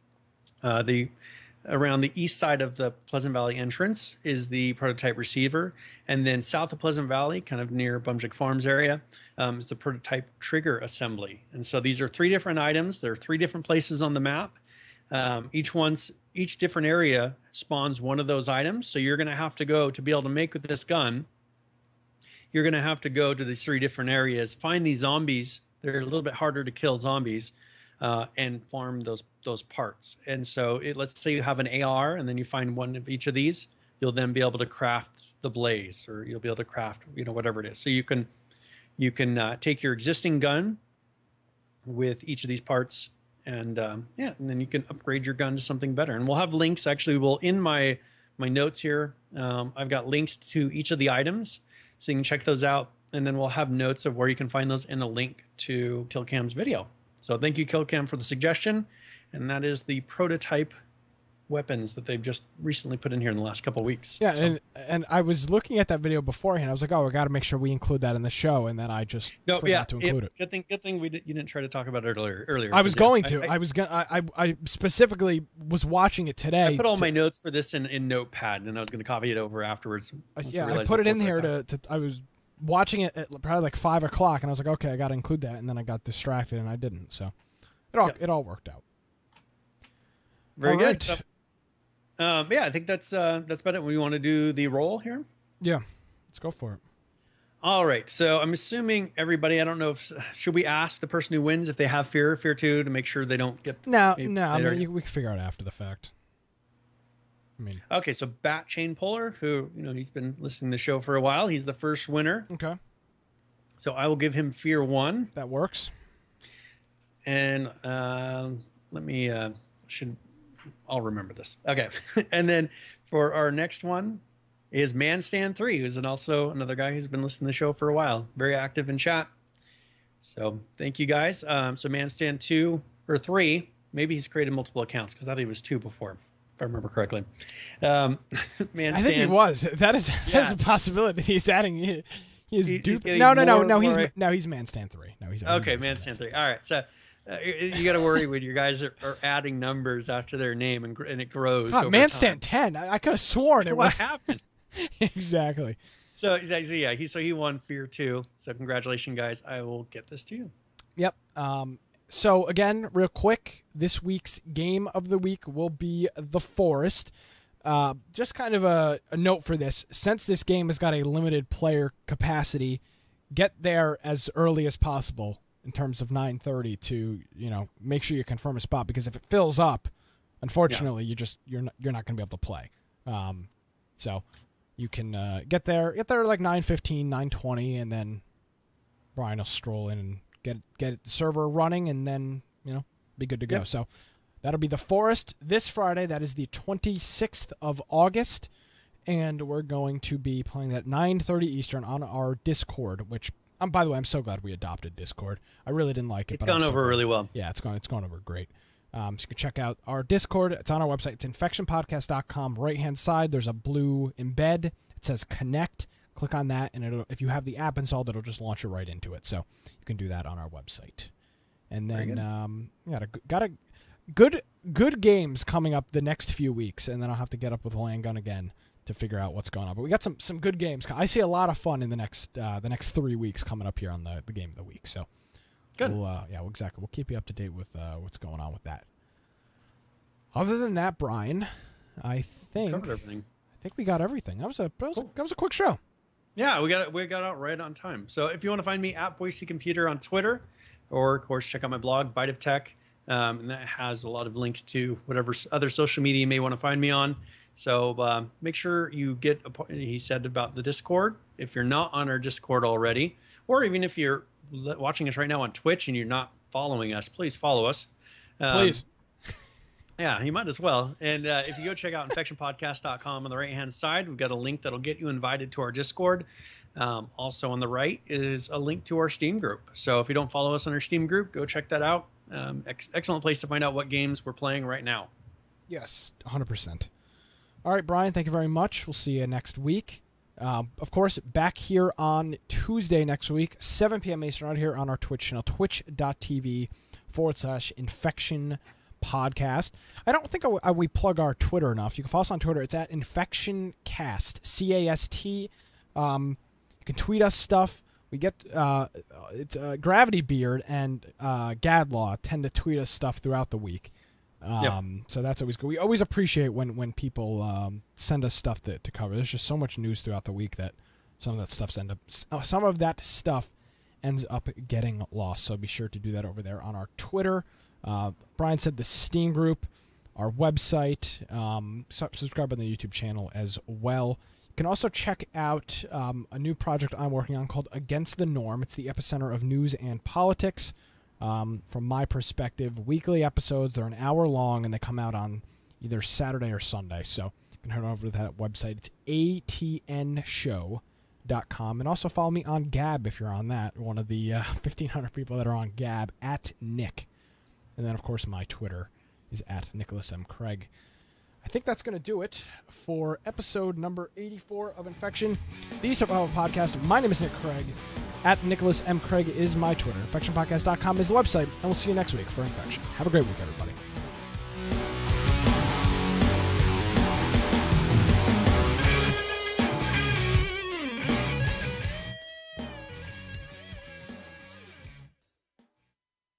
Around the east side of the Pleasant Valley entrance is the prototype receiver, and then south of Pleasant Valley, kind of near Bumjick Farms area, is the prototype trigger assembly. And so these are 3 different items. There are 3 different places on the map. Each different area spawns one of those items. So you're going to have to go to be able to make with this gun. You're going to have to go to these 3 different areas, find these zombies. They're a little bit harder to kill zombies, and farm those parts. And so let's say you have an AR and then you find one of each of these, you'll then be able to craft the blaze, or you'll be able to craft, whatever it is. So you can take your existing gun with each of these parts, and and then you can upgrade your gun to something better. And we'll have links. Actually, in my notes here, I've got links to each of the items, so you can check those out. And then we'll have notes of where you can find those in a link to Killcam's video. So thank you, Killcam, for the suggestion. And that is the prototype weapons that they've just recently put in here in the last couple of weeks. Yeah, so. and I was looking at that video beforehand. I was like, oh, we got to make sure we include that in the show, and then I just forgot to include it. Good thing you didn't try to talk about it earlier. I was going to. I specifically was watching it today. I put all my notes for this in Notepad, and I was going to copy it over afterwards. I put it in here to. I was watching it at probably like 5 o'clock, and I was like, okay, I got to include that, and then I got distracted, and I didn't. So it all worked out. Very good. So, I think that's about it. We want to do the roll here. Yeah, let's go for it. All right. So I'm assuming everybody. I don't know should we ask the person who wins if they have fear 2 to make sure they don't get. No. I mean, we can figure out after the fact. Okay. So Bat Chain Puller, who he's been listening to the show for a while. He's the first winner. Okay. So I will give him fear 1. That works. And I'll remember this. Okay. And then for our next one is Manstand 3, who's also another guy who's been listening to the show for a while. Very active in chat. So thank you guys. So Manstand 2 or 3, maybe he's created multiple accounts because I thought he was 2 before, if I remember correctly. I think he was. That is a possibility. He's adding. He's no. He's Manstand 3. No, he's okay. Manstand 3. All right. So. You got to worry when you guys are adding numbers after their name and it grows. Manstand 10. I could have sworn it was. What happened? Exactly. So he won fear 2. So congratulations, guys. I will get this to you. Yep. So again, real quick, this week's game of the week will be The Forest. Just kind of a note for this. Since this game has got a limited player capacity, get there as early as possible in terms of 9:30 to make sure you confirm a spot, because if it fills up, unfortunately you're not going to be able to play. So you can get there like 9:15, 9:20, and then Brian will stroll in and get the server running, and then be good to go. So that'll be The Forest this Friday. That is the 26th of August, and we're going to be playing that 9:30 Eastern on our Discord, which. By the way, I'm so glad we adopted Discord. I really didn't like it. It's gone over really well. Yeah, it's gone over great. So you can check out our Discord. It's on our website. It's infectionpodcast.com. Right-hand side, there's a blue embed. It says Connect. Click on that, and if you have the app installed, it'll just launch you right into it. So you can do that on our website. And then got a good games coming up the next few weeks, and then I'll have to get up with Land Gun again to figure out what's going on. But we got some good games. I see a lot of fun in the next 3 weeks coming up here on the game of the week. So good. Exactly. We'll keep you up to date with what's going on with that. Other than that, Brian, I think we got everything. That was a quick show. Yeah, we got out right on time. So if you want to find me at Boise Computer on Twitter, or of course check out my blog Bite of Tech, and that has a lot of links to whatever other social media you may want to find me on. So make sure you get, he said about the Discord. If you're not on our Discord already, or even if you're watching us right now on Twitch and you're not following us, please follow us. Please. Yeah, you might as well. And if you go check out infectionpodcast.com on the right-hand side, we've got a link that'll get you invited to our Discord. Also on the right is a link to our Steam group. So if you don't follow us on our Steam group, go check that out. Excellent place to find out what games we're playing right now. Yes, 100%. All right, Brian, thank you very much. We'll see you next week. Of course, back here on Tuesday next week, 7 p.m. Eastern, right here on our Twitch channel, twitch.tv/infection podcast. I don't think we plug our Twitter enough. You can follow us on Twitter. It's at InfectionCast, CAST. You can tweet us stuff. We get it's Gravity Beard and Gadlaw tend to tweet us stuff throughout the week. So that's always good. We always appreciate when people send us stuff to cover. There's just so much news throughout the week that some of that stuff ends up getting lost. So be sure to do that over there on our Twitter. Brian said the Steam group, our website, subscribe on the YouTube channel as well. You can also check out a new project I'm working on called Against the Norm. It's the epicenter of news and politics. From my perspective, weekly episodes. They're an hour long, and they come out on either Saturday or Sunday. So you can head over to that website. It's atnshow.com. And also follow me on Gab if you're on that. One of the 1,500 people that are on Gab, at Nick. And then, of course, my Twitter is at Nicholas M. Craig. I think that's going to do it for episode number 84 of Infection, the Survival Podcast. My name is Nick Craig. At Nicholas M. Craig is my Twitter. InfectionPodcast.com is the website. And we'll see you next week for Infection. Have a great week, everybody.